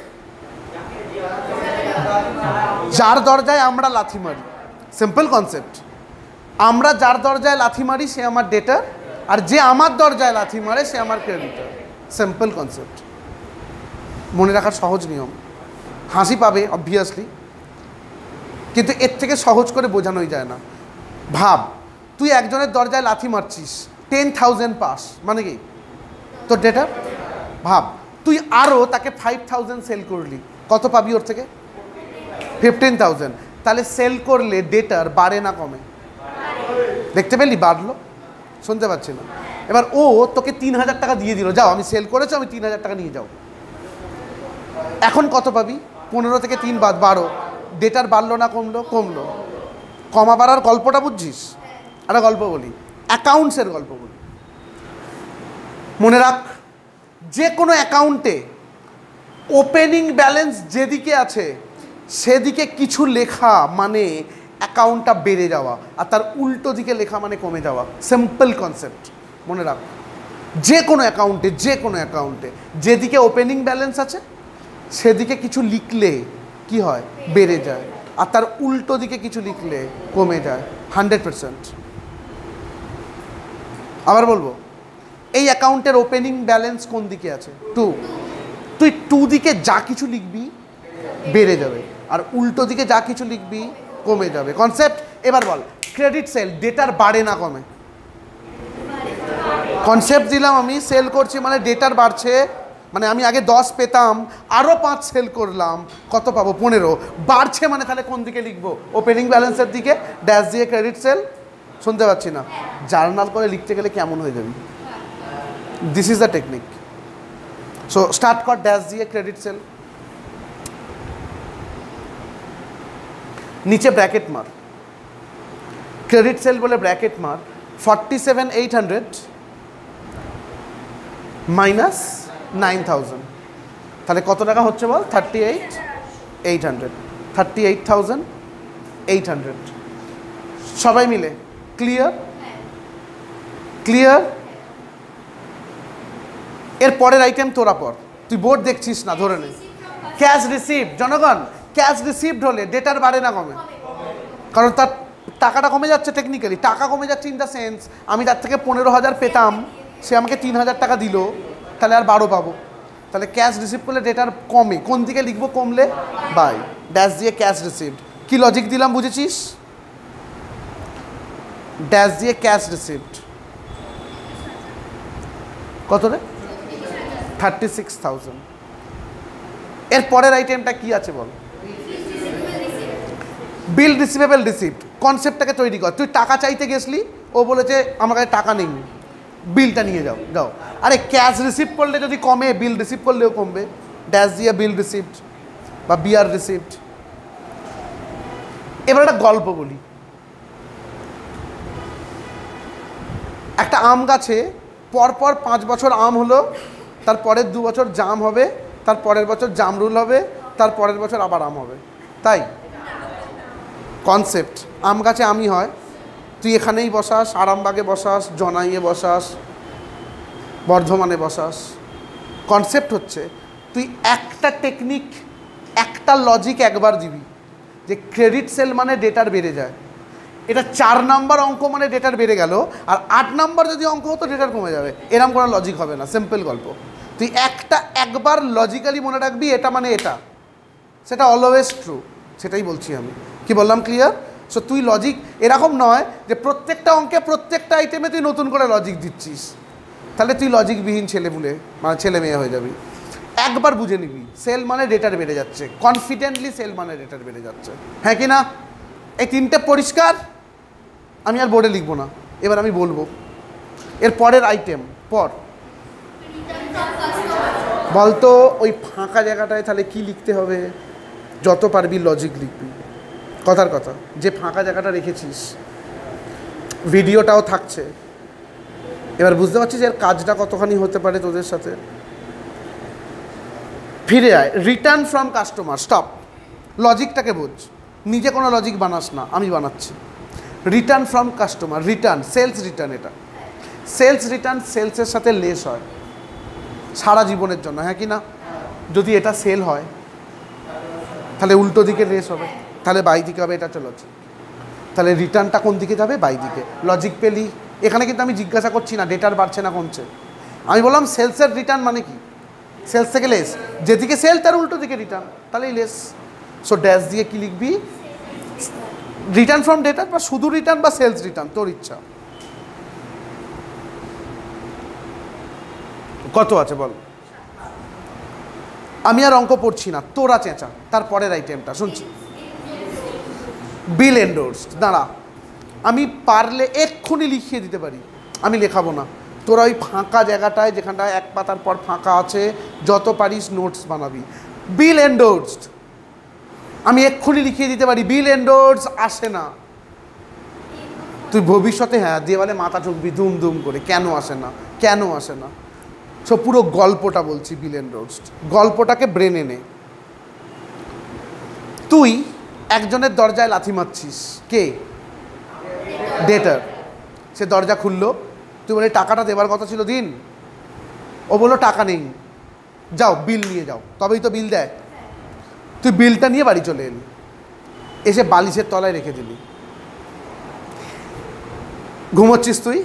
যার দরজায় আমরা লাথি মারি। Simple concept. আমরা যার দরজায় লাথি মারি সে আমার ডেটার, আর যে আমার দরজায় লাথি মারে সে আমার ক্রেডিটার। সিম্পল কনসেপ্ট, মনে রাখার সহজ নিয়ম। হাসি পাবে অবভিয়াসলি, কিন্তু এর থেকে সহজ করে বোঝানোই যায় না। ভাব, তুই একজনের দরজায় লাথি মারছিস, টেন থাউজেন্ড পাস, মানে কি তোর ডেটার? ভাব, তুই আরও তাকে ফাইভ থাউজেন্ড সেল করলি, কত পাবি ওর থেকে? Fifteen thousand. তাহলে সেল করলে ডেটার বাড়ে না কমে? দেখতে পেলি বাড়লো? শুনতে পাচ্ছি না। এবার ও তোকে তিন হাজার টাকা দিয়ে দিল, যাও আমি সেল করেছি, আমি তিন হাজার টাকা নিয়ে যাও। এখন কত পাবি? পনেরো থেকে তিন বাদ বারো। ডেটার বাড়লো না কমলো? কমলো। কমা বাড়ার গল্পটা বুঝছিস? একটা গল্প বলি, অ্যাকাউন্টসের গল্প বলি। মনে রাখ, যে কোনো অ্যাকাউন্টে ওপেনিং ব্যালেন্স যেদিকে আছে সেদিকে কিছু লেখা মানে অ্যাকাউন্টটা বেড়ে যাওয়া, আর তার উল্টো দিকে লেখা মানে কমে যাওয়া। সিম্পল কনসেপ্ট, মনে রাখ। যে কোনো অ্যাকাউন্টে যে কোনো অ্যাকাউন্টে যেদিকে ওপেনিং ব্যালেন্স আছে সেদিকে কিছু লিখলে কি হয়? বেড়ে যায়। আর তার উল্টো দিকে কিছু লিখলে কমে যায়। Hundred percent. আবার বলবো, এই অ্যাকাউন্টের ওপেনিং ব্যালেন্স কোন দিকে আছে? টু। তুই টু দিকে যা কিছু লিখবি বেড়ে যাবে, আর উল্টো দিকে যা কিছু লিখবি কমে যাবে। কনসেপ্ট। এবার বল, ক্রেডিট সেল ডেটার বাড়ে না কমে? কনসেপ্ট দিলাম আমি, সেল করছি মানে ডেটার বাড়ছে, মানে আমি আগে দশ পেতাম, আরও পাঁচ সেল করলাম, কত পাবো? পনেরো। বাড়ছে মানে তাহলে কোন দিকে লিখবো? ওপেনিং ব্যালেন্সের দিকে, ড্যাশ দিয়ে ক্রেডিট সেল। শুনতে পাচ্ছি না? জার্নাল করে লিখতে গেলে কেমন হয়ে যাবে? This is the technique. So start কর ড্যাশ দিয়ে ক্রেডিট সেল, নিচে ব্র্যাকেট মার, ক্রেডিট সেল বলে ব্র্যাকেট মার, forty seven eight hundred minus nine thousand. তাহলে কত টাকা হচ্ছে বল? Thirty eight eight hundred thirty eight thousand eight hundred. সবাই মিলে ক্লিয়ার? ক্লিয়ার? এর পরের আইটেম তোরা পর, তুই বোর্ড দেখছিস না, ধরে নে। Cash received. জনগণ, ক্যাশ রিসিভড হলে ডেটার বাড়ে না কমে? কারণ তার টাকাটা কমে যাচ্ছে। টেকনিক্যালি টাকা কমে যাচ্ছে ইন দ্য সেন্স, আমি তার থেকে পনেরো হাজার পেতাম, সে আমাকে তিন হাজার টাকা দিল, তাহলে আর বারো পাবো। তাহলে ক্যাশ রিসিভ করলে ডেটার কমে, কোন দিকে লিখবো? কমলে বাই, ড্যাশ দিয়ে ক্যাশ রিসিভড। কি লজিক দিলাম বুঝেছিস? ড্যাশ দিয়ে ক্যাশ রিসিভড কত রে? Thirty six thousand. এর পরের আইটেমটা কি আছে বল? বিল রিসিভেবল রিসিপ্ট। কনসেপ্টটাকে তৈরি কর। তুই টাকা চাইতে গেছলি, ও বলেছে আমার কাছে টাকা নেই, বিলটা নিয়ে যাও যাও। আরে ক্যাশ রিসিভ করলে যদি কমে, বিল রিসিভ করলেও কমবে। ড্যাশ দিয়ে বিল রিসিপ্ট বা বিআর রিসিপ্ট। এবার একটা গল্প বলি। একটা আম গাছে পরপর পাঁচ বছর আম হলো, তার পরের দু বছর জাম হবে, তার পরের বছর জামরুল হবে, তার পরের বছর আবার আম হবে, তাই কনসেপ্ট। আম গাছে আমই হয়, তুই এখানেই বসাস, আরামবাগে বসাস, জনাইয়ে বসাস, বর্ধমানে বসাস। কনসেপ্ট হচ্ছে তুই একটা টেকনিক, একটা লজিক একবার দিবি যে ক্রেডিট সেল মানে ডেটার বেড়ে যায়। এটা চার নাম্বার অঙ্ক মানে ডেটার বেড়ে গেল, আর আট নাম্বার যদি অঙ্ক হতো ডেটার কমে যাবে, এরকম কোনো লজিক হবে না। সিম্পল গল্প। তুই একটা একবার লজিক্যালি মনে রাখবি, এটা মানে এটা, সেটা অলওয়েজ ট্রু। সেটাই বলছি আমি। কি বললাম? ক্লিয়ার? সো তুই লজিক এরকম নয় যে প্রত্যেকটা অঙ্কে প্রত্যেকটা আইটেমে তুই নতুন করে লজিক দিচ্ছিস, তাহলে তুই লজিকবিহীন ছেলে পুলে মানে ছেলে মেয়ে হয়ে যাবি। একবার বুঝে নিবি সেল মানে ডেটার বেড়ে যাচ্ছে, কনফিডেন্টলি সেল মানে ডেটার বেড়ে যাচ্ছে, হ্যাঁ কি না? এই তিনটে পরিষ্কার, আমি আর বোর্ডে লিখবো না, এবার আমি বলবো। এর পরের আইটেম পর বলতো ওই ফাঁকা জায়গাটায় তাহলে কি লিখতে হবে? যত পারবি লজিক লিখবি, কথার কথা। যে ফাঁকা জায়গাটা রেখেছিস, ভিডিওটাও থাকছে, এবার বুঝতে পারছিস এর কাজটা কতখানি হতে পারে তোদের সাথে। ফিরে আয়, রিটার্ন ফ্রম কাস্টমার, স্টপ, লজিকটাকে বোঝ, নিজে কোনো লজিক বানাস না, আমি বানাচ্ছি। Return from customer, return, sales return, এটা সেলস রিটার্ন সেলসের সাথে লেস হয় সারা জীবনের জন্য, হ্যাঁ কি না? যদি এটা সেল হয় তাহলে উল্টো দিকে লেস হবে, তাহলে বাই দিকে হবে, এটা চলেছে। তাহলে রিটার্নটা কোন দিকে যাবে? বাই দিকে। লজিক পেলি? এখানে কিন্তু আমি জিজ্ঞাসা করছি না ডেটার বাড়ছে না কমছে, আমি বললাম সেলসের রিটার্ন মানে কি? সেলস থেকে লেস, যেদিকে সেল তার উল্টো দিকে রিটার্ন, তাহলেই লেস। সো ড্যাশ দিয়ে কি লিখবি? রিটার্ন ফ্রম ডেটা, বা শুধু রিটার্ন বা সেলস রিটার্ন, তোর ইচ্ছা। কত আছে বল? আমি আর অঙ্ক পড়ছি না, তোরা চেঁচা। তারপরের আইটেমটা শুনছি, বিল এন্ডোর্সড। দাঁড়া, আমি পারলে এক্ষুনি লিখিয়ে দিতে পারি, আমি লেখাবো না। তোরা ওই ফাঁকা জায়গাটায় যেখানটায় এক পাতার পর ফাঁকা আছে, যত পারিস নোটস বানাবি। বিল এন্ডোর্সড আমি এক্ষুনি লিখিয়ে দিতে পারি, বিল এন্ডোর্স আসে না। তুই ভবিষ্যতে হ্যাঁ দেওয়ালে মাথা ঠুকবি দুম দুম করে, কেন আসে না, কেন আসে না। সো পুরো গল্পটা বলছি, বিল এন্ডোর্সড, গল্পটাকে ব্রেনে নে। তুই একজনের দরজায় লাথি মারছিস, কে? ডেটার। সে দরজা খুললো, তুই বলে টাকাটা দেবার কথা ছিল দিন, ও বললো টাকা নেই, যাও বিল নিয়ে যাও, তবেই তো বিল দেয়। তুই বিলটা নিয়ে বাড়ি চলে এলি, এসে বালিশের তলায় রেখে দিলি, ঘুমোচ্ছিস তুই,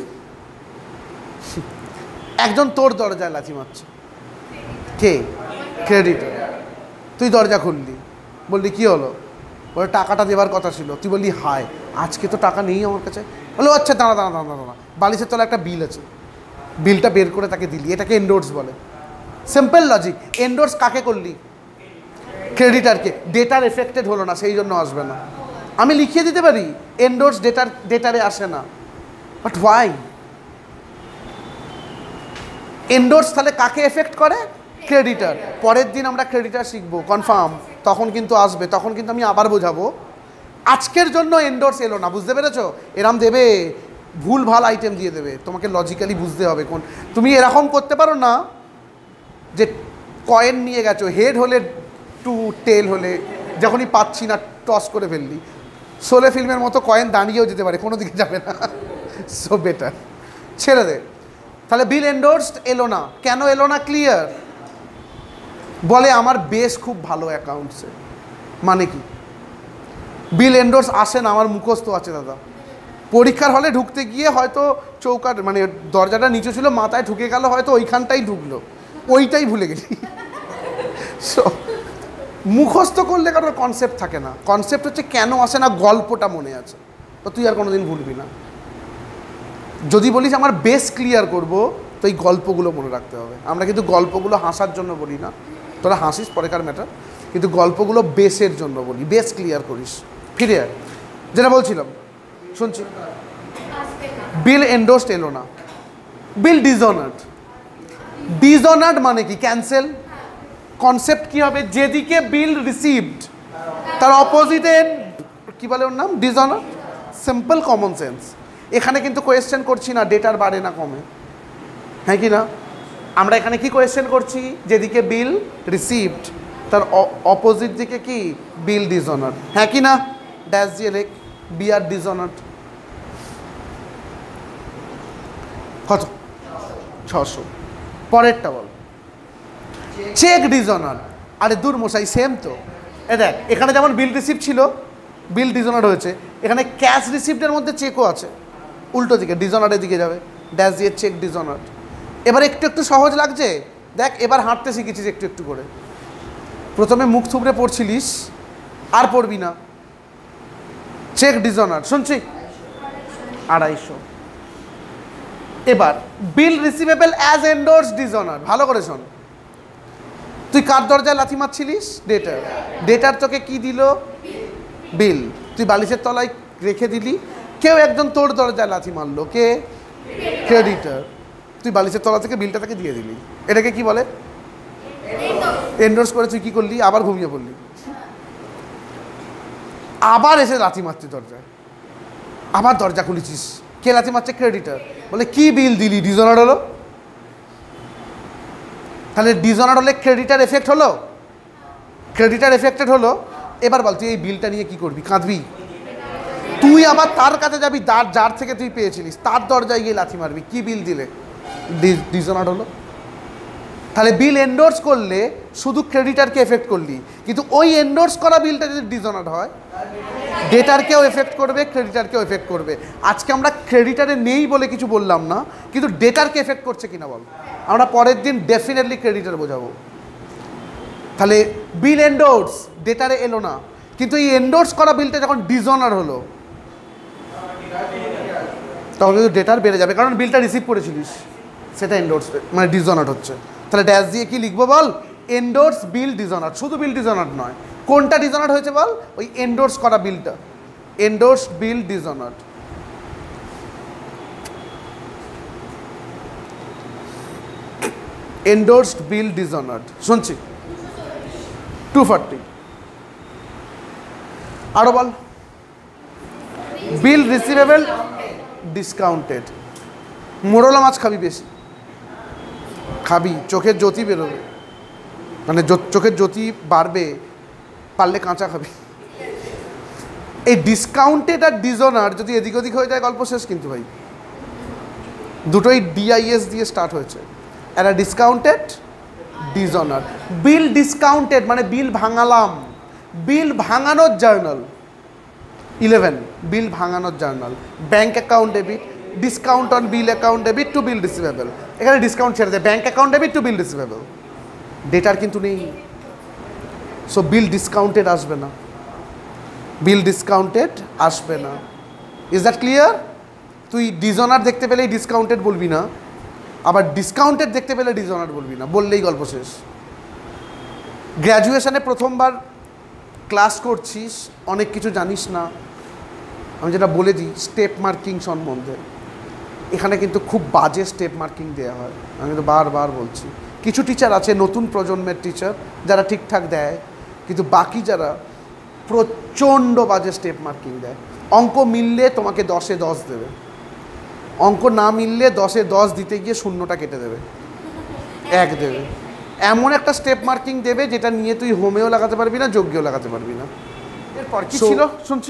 একজন তোর দরজায় লাথি মারছে, কে? ক্রেডিটর। তুই দরজা খুললি, বললি কি হলো? বলে টাকাটা দেবার কথা ছিল। তুই বললি হায় আজকে তো টাকা নেই আমার কাছে। বলো আচ্ছা দাঁড়া দাঁড়া দাঁড়া দাঁড়া, বালিশের তলায় একটা বিল আছে, বিলটা বের করে তাকে দিলি, এটাকে এন্ডোর্স বলে। Simple logic. এন্ডোর্স কাকে করলি? ক্রেডিটারকে। ডেটার এফেক্টেড হলো না, সেই জন্য আসবে না। আমি লিখিয়ে দিতে পারি এন্ডোর্স ডেটার ডেটারে আসে না, বাট হোয়াই? এন্ডোর্স তাহলে কাকে এফেক্ট করে? ক্রেডিটার। পরের দিন আমরা ক্রেডিটার শিখবো কনফার্ম, তখন কিন্তু আসবে, তখন কিন্তু আমি আবার বোঝাবো। আজকের জন্য এন্ডোর্স এলো না, বুঝতে পেরেছো? এরম দেবে, ভুল ভাল আইটেম দিয়ে দেবে, তোমাকে লজিক্যালি বুঝতে হবে কোন। তুমি এরকম করতে পারো না যে কয়েন নিয়ে গেছো, হেড হলে টু, টেল হলে যখনই পাচ্ছি না টস করে ফেললি। শোলে ফিল্মের মতো কয়েন দাঁড়িয়েও যেতে পারে, কোনো দিকে যাবে না। সো বেটার ছেড়ে দে। তাহলে বিল এন্ডোর্সড এলো না, কেন এলো না? ক্লিয়ার। বলে আমার বেশ খুব ভালো অ্যাকাউন্টসে, মানে কি? বিল এন্ডোর্স আসে না, আমার মুখস্থ আছে দাদা। পরীক্ষার হলে ঢুকতে গিয়ে হয়তো চৌকাট মানে দরজাটা নিচু ছিল, মাথায় ঢুকে গেল, হয়তো ওইখানটাই ঢুকলো, ওইটাই ভুলে গেছি। সো মুখস্থ করলে কারোর কনসেপ্ট থাকে না, কনসেপ্ট হচ্ছে কেন আসে না, গল্পটা মনে আছে, তো তুই আর কোনোদিন ভুলবি না। যদি বলিস আমার বেস ক্লিয়ার করবো, তো এই গল্পগুলো মনে রাখতে হবে। আমরা কিন্তু গল্পগুলো হাসার জন্য বলি না, তোরা হাসিস পরেকার ম্যাটার, কিন্তু গল্পগুলো বেসের জন্য বলি, বেস ক্লিয়ার করিস। ফিরে আয়, যেটা বলছিলাম শুনছি। বিল এন্ডোর্সড এলো না, বিল ডিসঅনার্ড। ডিসঅনার্ড মানে কি? ক্যান্সেল। কনসেপ্ট কি হবে? যেদিকে বিল রিসিভড তার অপোজিটে কি বলে ওর নাম? ডিসঅনার্ড। Simple common sense. এখানে কিন্তু কোয়েশ্চেন করছি না ডেটার বাড়ে না কমে, হ্যাঁ কি না? আমরা এখানে কি কোয়েশ্চেন করছি? যেদিকে বিল রিসিভড তার অপোজিট দিকে কি? বিল ডিসঅনার্ড, হ্যাঁ কি না? ড্যাশ দিয়ে লেখ, বি আর ডিসঅনার্ড। কত? ছশো। পরেরটা বল, চেক ডিসঅনার্ড। আরে দূর মশাই, সেম তো। এ দেখ, এখানে যেমন বিল রিসিভ ছিল, বিল ডিসঅনার্ড হয়েছে, এখানে ক্যাশ রিসিভডের মধ্যে চেকও আছে, উল্টো দিকে ডিসঅনার্ডের দিকে যাবে, ড্যাশ দিয়ে চেক ডিসঅনার্ড। এবার একটু একটু সহজ লাগছে, দেখ এবার হাঁটতে শিখেছিস একটু একটু করে। প্রথমে মুখ থুবড়ে পড়ছিলিস, আর পড়বি না। চেক ডিসঅনার্ড শুনছি, আড়াইশো। এবার bill receivable as endorse dishonoured, ভালো করে শোন। তুই কার দরজায় লাথি মারছিলিস? ডেটার। ডেটার তোকে কি দিল? বিল। তুই বালিশের তলায় রেখে দিলি, কেউ একজন তোর দরজায় লাথি মারলো, কে? ক্রেডিটার। তুই বালিশের তলা থেকে বিলটা তাকে দিয়ে দিলি, এটাকে কি বলে? এন্ডোর্স করে। তুই কি করলি? আবার ঘুমিয়ে পড়লি, আবার এসে লাথি মারছিস দরজায়, আবার দরজা খুলেছিস, কে লাথি মারছে? ক্রেডিটার। বলে কি বিল দিলি? ডিজনার হলো। তাহলে ডিজনার হলে ক্রেডিটার এফেক্ট হলো, ক্রেডিটার এফেক্টেড হলো। এবার বল তুই এই বিলটা নিয়ে কি করবি? কাঁদবি? তুই আবার তার কাছে যাবি, যার যার থেকে তুই পেয়েছিলিস, তার দরজায় গিয়ে লাথি মারবি, কি বিল দিলে? ডিজনার হলো। তাহলে বিল এন্ডোর্স করলে শুধু ক্রেডিটারকে এফেক্ট করলি, কিন্তু ওই এন্ডোর্স করা বিলটা যদি ডিজনার হয়, ডেটারকেও এফেক্ট করবে, ক্রেডিটারকেও এফেক্ট করবে। আজকে আমরা ক্রেডিটারে নেই বলে কিছু বললাম না, কিন্তু ডেটারকে এফেক্ট করছে কিনা বল। আমরা পরের দিন ডেফিনেটলি ক্রেডিটার বোঝাবো। তাহলে বিল এন্ডোর্স, ডেটারে এলো না, কিন্তু এই এন্ডোর্স করা বিলটা যখন ডিজনার হলো, তখন কিন্তু ডেটার বেড়ে যাবে, কারণ বিলটা রিসিভ করেছিলিস, সেটা এন্ডোর্স মানে ডিজনার হচ্ছে। তাহলে ড্যাশ দিয়ে কি লিখবো বল? এন্ডোর্স বিল ডিজনার। শুধু বিল ডিজনার নয়, কোনটা ডিজনার হয়েছে বল? ওই এন্ডোর্স করা বিলটা, এন্ডোর্স বিল ডিজনার। এন্ডোর্সড বিল ডিজনার্ড। শুনছি টু ফর্টি। আরো বল। বিল রিসিভেবল ডিসকাউন্টেড। মোরলা মাছ খাবি বেশি, খাবি, চোখের জ্যোতি বেরোবে, মানে চোখের জ্যোতি বাড়বে, পারলে কাঁচা খাবি। এই ডিসকাউন্টেড আর ডিজনার যদি এদিক ওদিক হয়ে যায়, গল্প শেষ কিন্তু ভাই। দুটোই ডিআইএস দিয়ে স্টার্ট হয়েছে। একটা ডিসকাউন্টেড, ডিজনার। বিল ডিসকাউন্টেড মানে বিল ভাঙালাম, বিল ভাঙানোর জার্নাল। ইলেভেন, বিল ভাঙানোর journal. Bank account debit, discount on bill account debit to bill receivable. এখানে ডিসকাউন্ট ছেড়ে দেয়, bank account debit to bill receivable. Debtor কিন্তু নেই, সো বিল ডিসকাউন্টেড আসবে না, বিল ডিসকাউন্টেড আসবে না। Is that clear? তুই ডিজনার দেখতে পেলেই ডিসকাউন্টেড বলবি না, আবার ডিসকাউন্টেড দেখতে পেলে ডিজনার বলবি না, বললেই গল্প শেষ। গ্র্যাজুয়েশনে প্রথমবার ক্লাস করছিস, অনেক কিছু জানিস না। আমি যেটা বলে দিই স্টেপ মার্কিং সম্বন্ধে, এখানে কিন্তু খুব বাজে স্টেপ মার্কিং দেওয়া হয়। আমি তো বারবার বলছি, কিছু টিচার আছে নতুন প্রজন্মের টিচার যারা ঠিকঠাক দেয়, কিন্তু বাকি যারা প্রচণ্ড বাজে স্টেপ মার্কিং দেয়। অঙ্ক মিললে তোমাকে দশে দশ দেবে, অঙ্ক না মিললে দশে দশ দিতে গিয়ে শূন্যটা কেটে দেবে, এক দেবে। এমন একটা স্টেপ মার্কিং দেবে যেটা নিয়ে তুই হোমেও লাগাতে পারবি না, যজ্ঞেও লাগাতে পারবি না। এরপর কি ছিল শুনছি?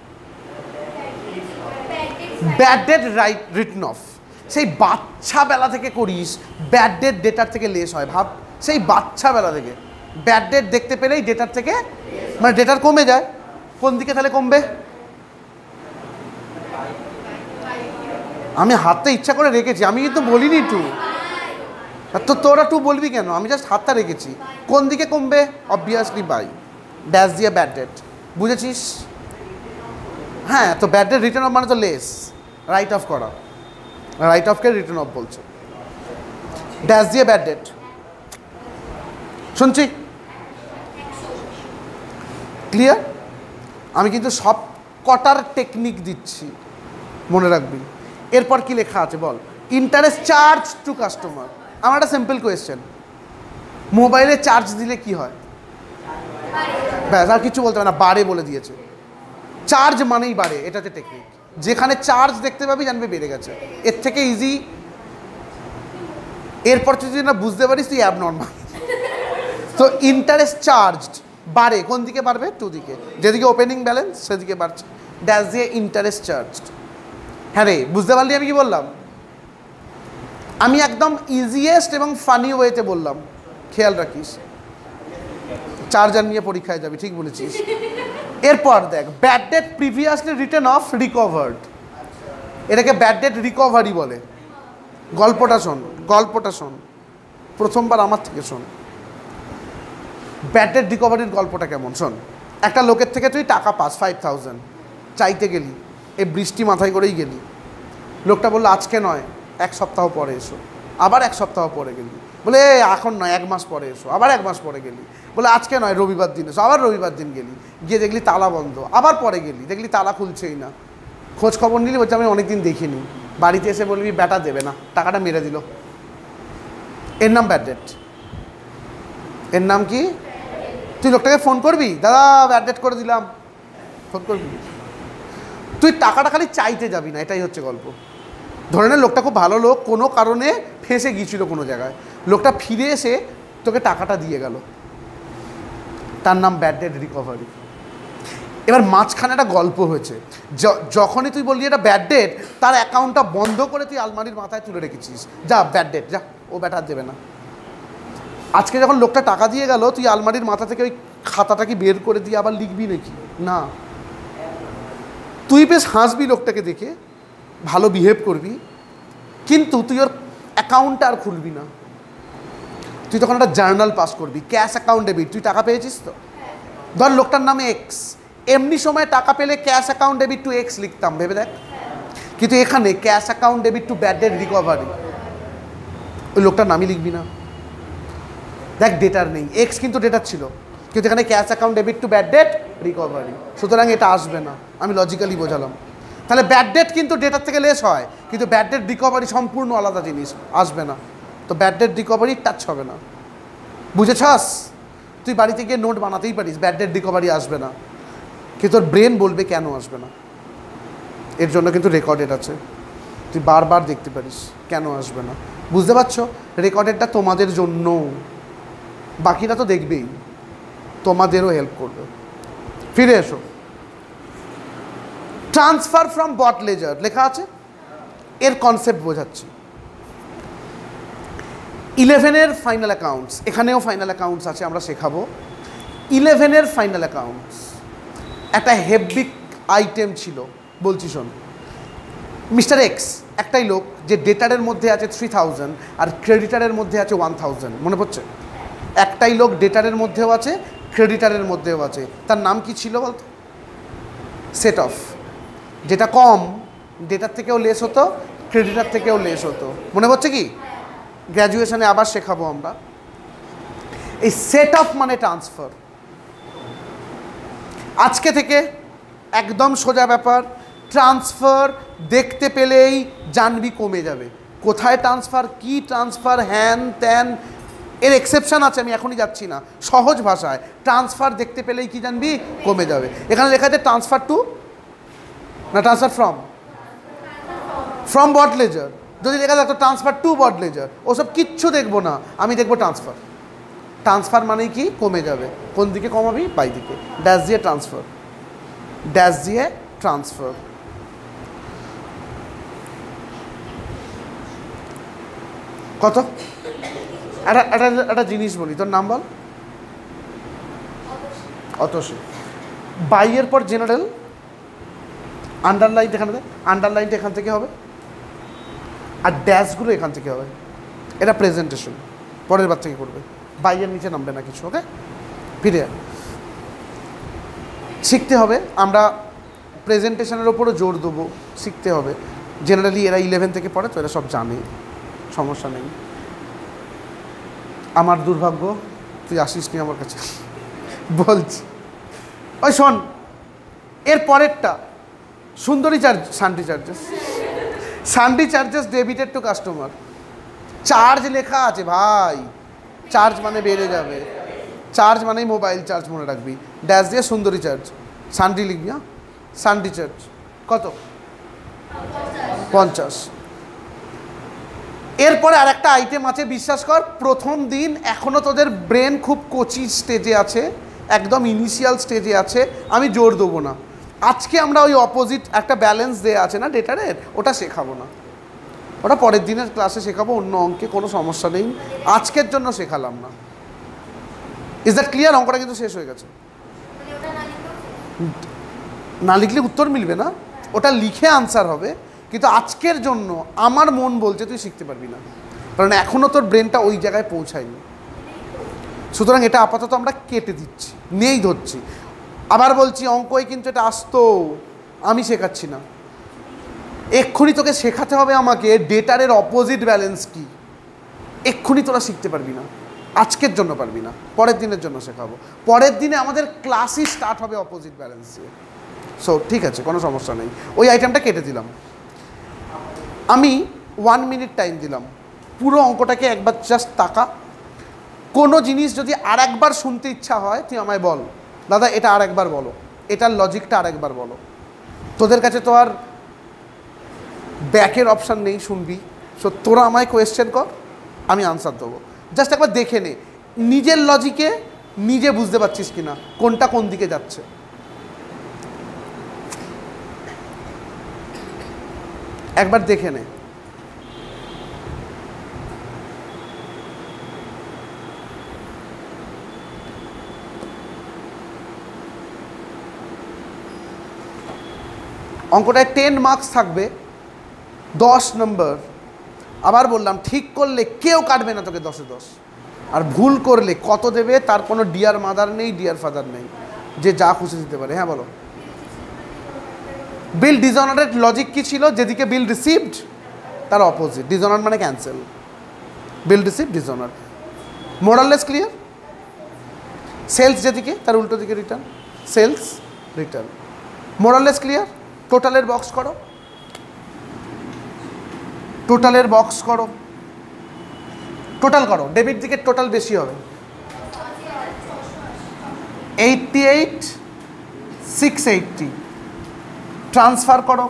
Bad debt write written off. সেই বাচ্চা বেলা থেকে করিস, ব্যাড ডেট ডেটার থেকে লেস হয়। ভাব, সেই বাচ্চা বেলা থেকে ব্যাড ডেট দেখতে পেলেই ডেটার থেকে মানে ডেটার কমে যায়। কোন দিকে তাহলে কমবে? আমি হাতটা ইচ্ছা করে রেখেছি, আমি কিন্তু বলিনি টু, তো তোরা টু বলবি কেন? আমি জাস্ট হাতটা রেখেছি। কোন দিকে কমবে? অবভিয়াসলি বাই ড্যাশ দিয়ে ব্যাড ডেট। বুঝেছিস? হ্যাঁ, তো ব্যাড ডেট রিটার্ন অফ মানে তো লেস, রাইট অফ করা, রাইট অফকে রিটার্ন অফ বলছে। ড্যাশ দিয়ে ব্যাড ডেট। শুনছি ক্লিয়ার? আমি কিন্তু সব কটার টেকনিক দিচ্ছি, মনে রাখবি। এরপর কি লেখা আছে বল? Interest charge to customer. আমার একটা সিম্পল কোয়েশ্চেন, মোবাইলে চার্জ দিলে কি হয়? ব্যাস, আর কিছু বলতে হবে না, বাড়ে বলে দিয়েছে। চার্জ মানেই বাড়ে, এটাতে টেকনিক। যেখানে চার্জ দেখতে পাবি জানবে বেড়ে গেছে, এর থেকে ইজি। এরপর তুই যদি না বুঝতে পারিস তুই অ্যাবনর্মাল। তো ইন্টারেস্ট চার্জড বাড়ে, কোন দিকে বাড়বে? টু দিকে, যেদিকে ওপেনিং ব্যালেন্স সেদিকে বাড়ছে। ড্যাশ দিয়ে ইন্টারেস্ট চার্জড। হ্যাঁ রে, বুঝতে পারলি আমি কি বললাম? আমি একদম ইজিয়েস্ট এবং ফানি ওয়েতে বললাম, খেয়াল রাখিস। চার্জার নিয়ে পরীক্ষায় যাবি, ঠিক বলেছিস। এরপর দেখ, bad debt previously return off recovered. এটাকে ব্যাড ডেট রিকভারি বলে। গল্পটা শোন, গল্পটা শোন, প্রথমবার আমার থেকে শোন। ব্যাড ডেট রিকভারির গল্পটা কেমন শোন। একটা লোকের থেকে তুই টাকা পাস ফাইভ থাউজেন্ড, চাইতে গেলি, এই বৃষ্টি মাথায় করেই গেলি। লোকটা বললো আজকে নয়, এক সপ্তাহ পরে এসো। আবার এক সপ্তাহ পরে গেলি, বলে এখন নয় এক মাস পরে এসো, আবার এক মাস পরে গেলি, বলে আজকে নয় রবিবার দিন এসো, আবার রবিবার দিন গেলি, গিয়ে দেখলি তালা বন্ধ, আবার পরে গেলি দেখলি তালা খুলছেই না, খোঁজ খবর নিলি বলছে আমি অনেকদিন দেখিনি, বাড়িতে এসে বলবি ব্যাটা দেবে না, টাকাটা মেরে দিল, এর নাম ব্যাড ডেট। এর নাম কি? তুই লোকটাকে ফোন করবি, দাদা ব্যাড ডেট করে দিলাম, ফোন করবি, তুই টাকাটা খালি চাইতে যাবি না, এটাই হচ্ছে গল্প। ধরে নে লোকটা খুব ভালো লোক, কোনো কারণে ফেঁসে গিয়েছিল কোনো জায়গায়, লোকটা ফিরে এসে তোকে টাকাটা দিয়ে গেল, তার নাম ব্যাড ডেট রিকভারি। এবার মাঝখানে একটা গল্প হয়েছে, যখনই তুই বললি এটা ব্যাড ডেট, তার অ্যাকাউন্টটা বন্ধ করে তুই আলমারির মাথায় তুলে রেখেছিস, যা ব্যাড ডেট যা, ও ব্যাটা দেবে না। আজকে যখন লোকটা টাকা দিয়ে গেল, তুই আলমারির মাথা থেকে ওই খাতাটা কি বের করে দিয়ে আবার লিখবি নাকি? না, তুই বেশ হাসবি লোকটাকে দেখে, ভালো বিহেভ করবি, কিন্তু তুই ওর অ্যাকাউন্টটা আর খুলবি না, তুই তখন একটা জার্নাল পাস করবি, ক্যাশ অ্যাকাউন্ট ডেবিট, তুই টাকা পেয়েছিস তো, ধর লোকটার নামে এক্স, এমনি সময় টাকা পেলে cash account debit to X লিখতাম, ভেবে দেখ, কিন্তু এখানে cash account debit to bad debt recovery, ওই লোকটার নামই লিখবি না। দেখ ডেটার নেই, এক্স কিন্তু ডেটার ছিল, কিন্তু এখানে cash account debit to bad debt recovery, সুতরাং এটা আসবে না, আমি লজিক্যালি বোঝালাম। তাহলে ব্যাড ডেট কিন্তু ডেটার থেকে লেস হয়, কিন্তু ব্যাড ডেট রিকভারি সম্পূর্ণ আলাদা জিনিস, আসবে না, তো ব্যাড ডেট রিকভারি টাচ হবে না, বুঝেছাস? তুই বাড়িতে গিয়ে নোট বানাতেই পারিস ব্যাড ডেট রিকভারি আসবে না, কিন্তু তোর ব্রেন বলবে কেন আসবে না, এর জন্য কিন্তু রেকর্ডেড আছে, তুই বারবার দেখতে পারিস কেন আসবে না, বুঝতে পারছো? রেকর্ডেডটা তোমাদের জন্য, বাকিরা তো দেখবেই, তোমাদেরও হেল্প করবে। ফিরে এসো, ট্রান্সফার ফ্রম বট লেজার লেখা আছে, এর কনসেপ্ট বোঝাচ্ছি। ইলেভেনের ফাইনাল অ্যাকাউন্টস, এখানেও ফাইনাল অ্যাকাউন্টস আছে, আমরা শেখাবো। ইলেভেনের ফাইনাল অ্যাকাউন্টস একটা হেভিক আইটেম ছিল, বলছি শোন। মিস্টার এক্স একটাই লোক, যে ডেটারের মধ্যে আছে থ্রি থাউজেন্ড আর ক্রেডিটারের মধ্যে আছে ওয়ান থাউজেন্ড, মনে পড়ছে? একটাই লোক ডেটারের মধ্যেও আছে, ক্রেডিটারের মধ্যেও আছে, তার নাম কি ছিল বলতো? Set off. যেটা কম ডেটার থেকেও লেস হতো, ক্রেডিটার থেকেও লেস হতো, মনে পড়ছে কি? গ্র্যাজুয়েশনে আবার শেখাবো আমরা। এই সেট অফ মানে ট্রান্সফার। আজকে থেকে একদম সোজা ব্যাপার, ট্রান্সফার দেখতে পেলেই জানবি কমে যাবে। কোথায় ট্রান্সফার, কি ট্রান্সফার, হ্যান ত্যান, এর এক্সেপশন আছে, আমি এখনই যাচ্ছি না, সহজ ভাষায় ট্রান্সফার দেখতে পেলেই কি জানবি কমে যাবে। এখানে লেখা আছে ট্রান্সফার টু না transfer from, from bought ledger, যদি লেখা থাকতো ট্রান্সফার টু বট লেজার, ওসব কিচ্ছু দেখবো না, আমি দেখবো ট্রান্সফার। ট্রান্সফার মানেই কি কমে যাবে, কোন দিকে কমাবি? বাই দিকে, ড্যাশ দিয়ে ট্রান্সফার, ড্যাশ দিয়ে ট্রান্সফার। কত? একটা একটা একটা জিনিস বলি, তোর নাম বল। অতসী। বাইয়ের পর জেনারেল, আন্ডারলাইন এখানে, আন্ডারলাইনটা এখান থেকে হবে, আর ড্যাশগুলো এখান থেকে হবে। এটা প্রেজেন্টেশন, পরের বার থেকে করবে, বাইয়ের নিচে নামবে না কিছু। ওকে, ফিরে শিখতে হবে, আমরা প্রেজেন্টেশনের ওপরও জোর দেবো, শিখতে হবে। জেনারেলি এরা ইলেভেন থেকে পড়ে তো এরা সব জানে, সমস্যা নেই। আমার দুর্ভাগ্য তুই আসিস নি আমার কাছে, বলছি। ওই শোন, এর পরেরটা sundry charge, sundry charges, sundry charges debited to customer. Charge লেখা আছে ভাই, চার্জ মানে বেড়ে যাবে, চার্জ মানেই মোবাইল চার্জ, মনে রাখবি। ড্যাশ দিয়ে সুন্দরী চার্জ, সান্ডি লিখবি। হ্যাঁ, সান্ডি চার্জ কত? পঞ্চাশ। এরপরে আর একটা আইটেম আছে, বিশ্বাস কর, প্রথম দিন এখনও তোদের ব্রেন খুব কোচি স্টেজে আছে, একদম ইনিশিয়াল স্টেজে আছে, আমি জোর দেবো না। আজকে আমরা ওই অপোজিট একটা ব্যালেন্স দেওয়া আছে না ডেটারের, ওটা শেখাবো না, ওটা পরের দিনের ক্লাসে শেখাবো, অন্য অঙ্কে কোনো সমস্যা নেই, আজকের জন্য শেখালাম না। Is that clear? অঙ্কটা কিন্তু শেষ হয়ে গেছে। না লিখলে উত্তর মিলবে না, ওটা লিখে আনসার হবে, কিন্তু আজকের জন্য আমার মন বলছে তুই শিখতে পারবি না, কারণ এখনও তোর ব্রেনটা ওই জায়গায় পৌঁছায়নি। সুতরাং এটা আপাতত আমরা কেটে দিচ্ছি, নেই ধরছি। আবার বলছি, অঙ্কই কিন্তু এটা আসতো, আমি শেখাচ্ছি না। এক্ষুনি তোকে শেখাতে হবে আমাকে ডেটারের অপোজিট ব্যালেন্স কি। এক্ষুনি তোরা শিখতে পারবি না, আজকের জন্য পারবি না, পরের দিনের জন্য শেখাবো। পরের দিনে আমাদের ক্লাসই স্টার্ট হবে অপোজিট ব্যালেন্স দিয়ে। সো ঠিক আছে, কোনো সমস্যা নেই, ওই আইটেমটা কেটে দিলাম। আমি ওয়ান মিনিট টাইম দিলাম, পুরো অঙ্কটাকে একবার জাস্ট তাকা। কোনো জিনিস যদি আর একবার শুনতে ইচ্ছা হয় তুই আমায় বল, দাদা এটা আর একবার বলো, এটার লজিকটা আর একবার বলো। তোদের কাছে তো আর ব্যাকের অপশান নেই, শুনবি। সো তোরা আমায় কোয়েশ্চেন কর, আমি আনসার দেবো। জাস্ট একবার দেখে নে নিজের লজিকে নিজে বুঝতে পারছিস কিনা কোনটা কোন দিকে যাচ্ছে। একবার দেখে নে। অঙ্কটায় টেন মার্কস থাকবে, দশ নম্বর। আবার বললাম, ঠিক করলে কেউ কাটবে না তোকে দশে দশ, আর ভুল করলে কত দেবে তার কোনো ডিয়ার মাদার নেই, ডিয়ার ফাদার নেই, যে যা খুশি দিতে পারে। হ্যাঁ বলো। বিল ডিসঅনারের লজিক কী ছিল? যেদিকে বিল রিসিভড তার অপোজিট। ডিসঅনার মানে cancel, bill receive dishonour. More or less clear? Sales যেদিকে তার উল্টো দিকে return, sales return. More or less clear? টোটালের বক্স করো, টোটালের বক্স করো, টোটাল করো, ডেবিট দিকে টোটাল বেশি হবে। Eighty eight six eighty transfer করো,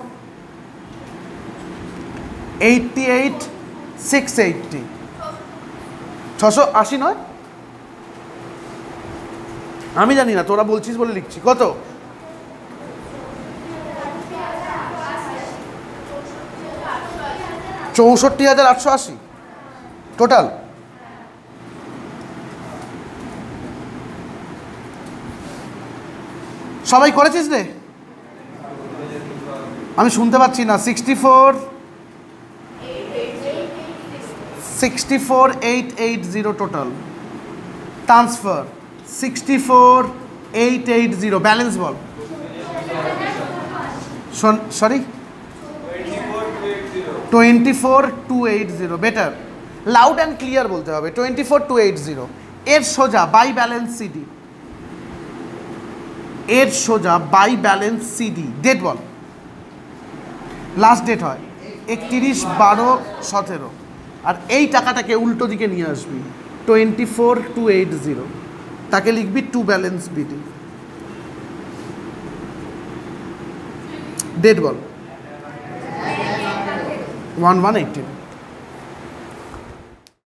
এইটটি এইট সিক্স এইটটি ছশো আশি নয়, আমি জানি না, তোরা বলছিস বলে লিখছি। কত? চৌষট্টি হাজার আটশো আশি টোটাল। সবাই করেছিস রে? আমি শুনতে পাচ্ছি না। Sixty four sixty four eight eight zero total. Transfer sixty four eight eight zero. Balance বল। Sorry, twenty four two eight zero. Better, loud and clear বলতে হবে। Twenty four two eight zero. এর সোজা বাই ব্যালেন্স সিডি, এর সোজা by balance CD. Date বল, last date হয় একত্রিশ বারো সতেরো। আর এই টাকাটাকে উল্টো দিকে নিয়ে আসবি, twenty four two eight zero, তাকে লিখবি টু ব্যালেন্স বিডি। ডেট বল, ওয়ান ওয়ান এইটিন।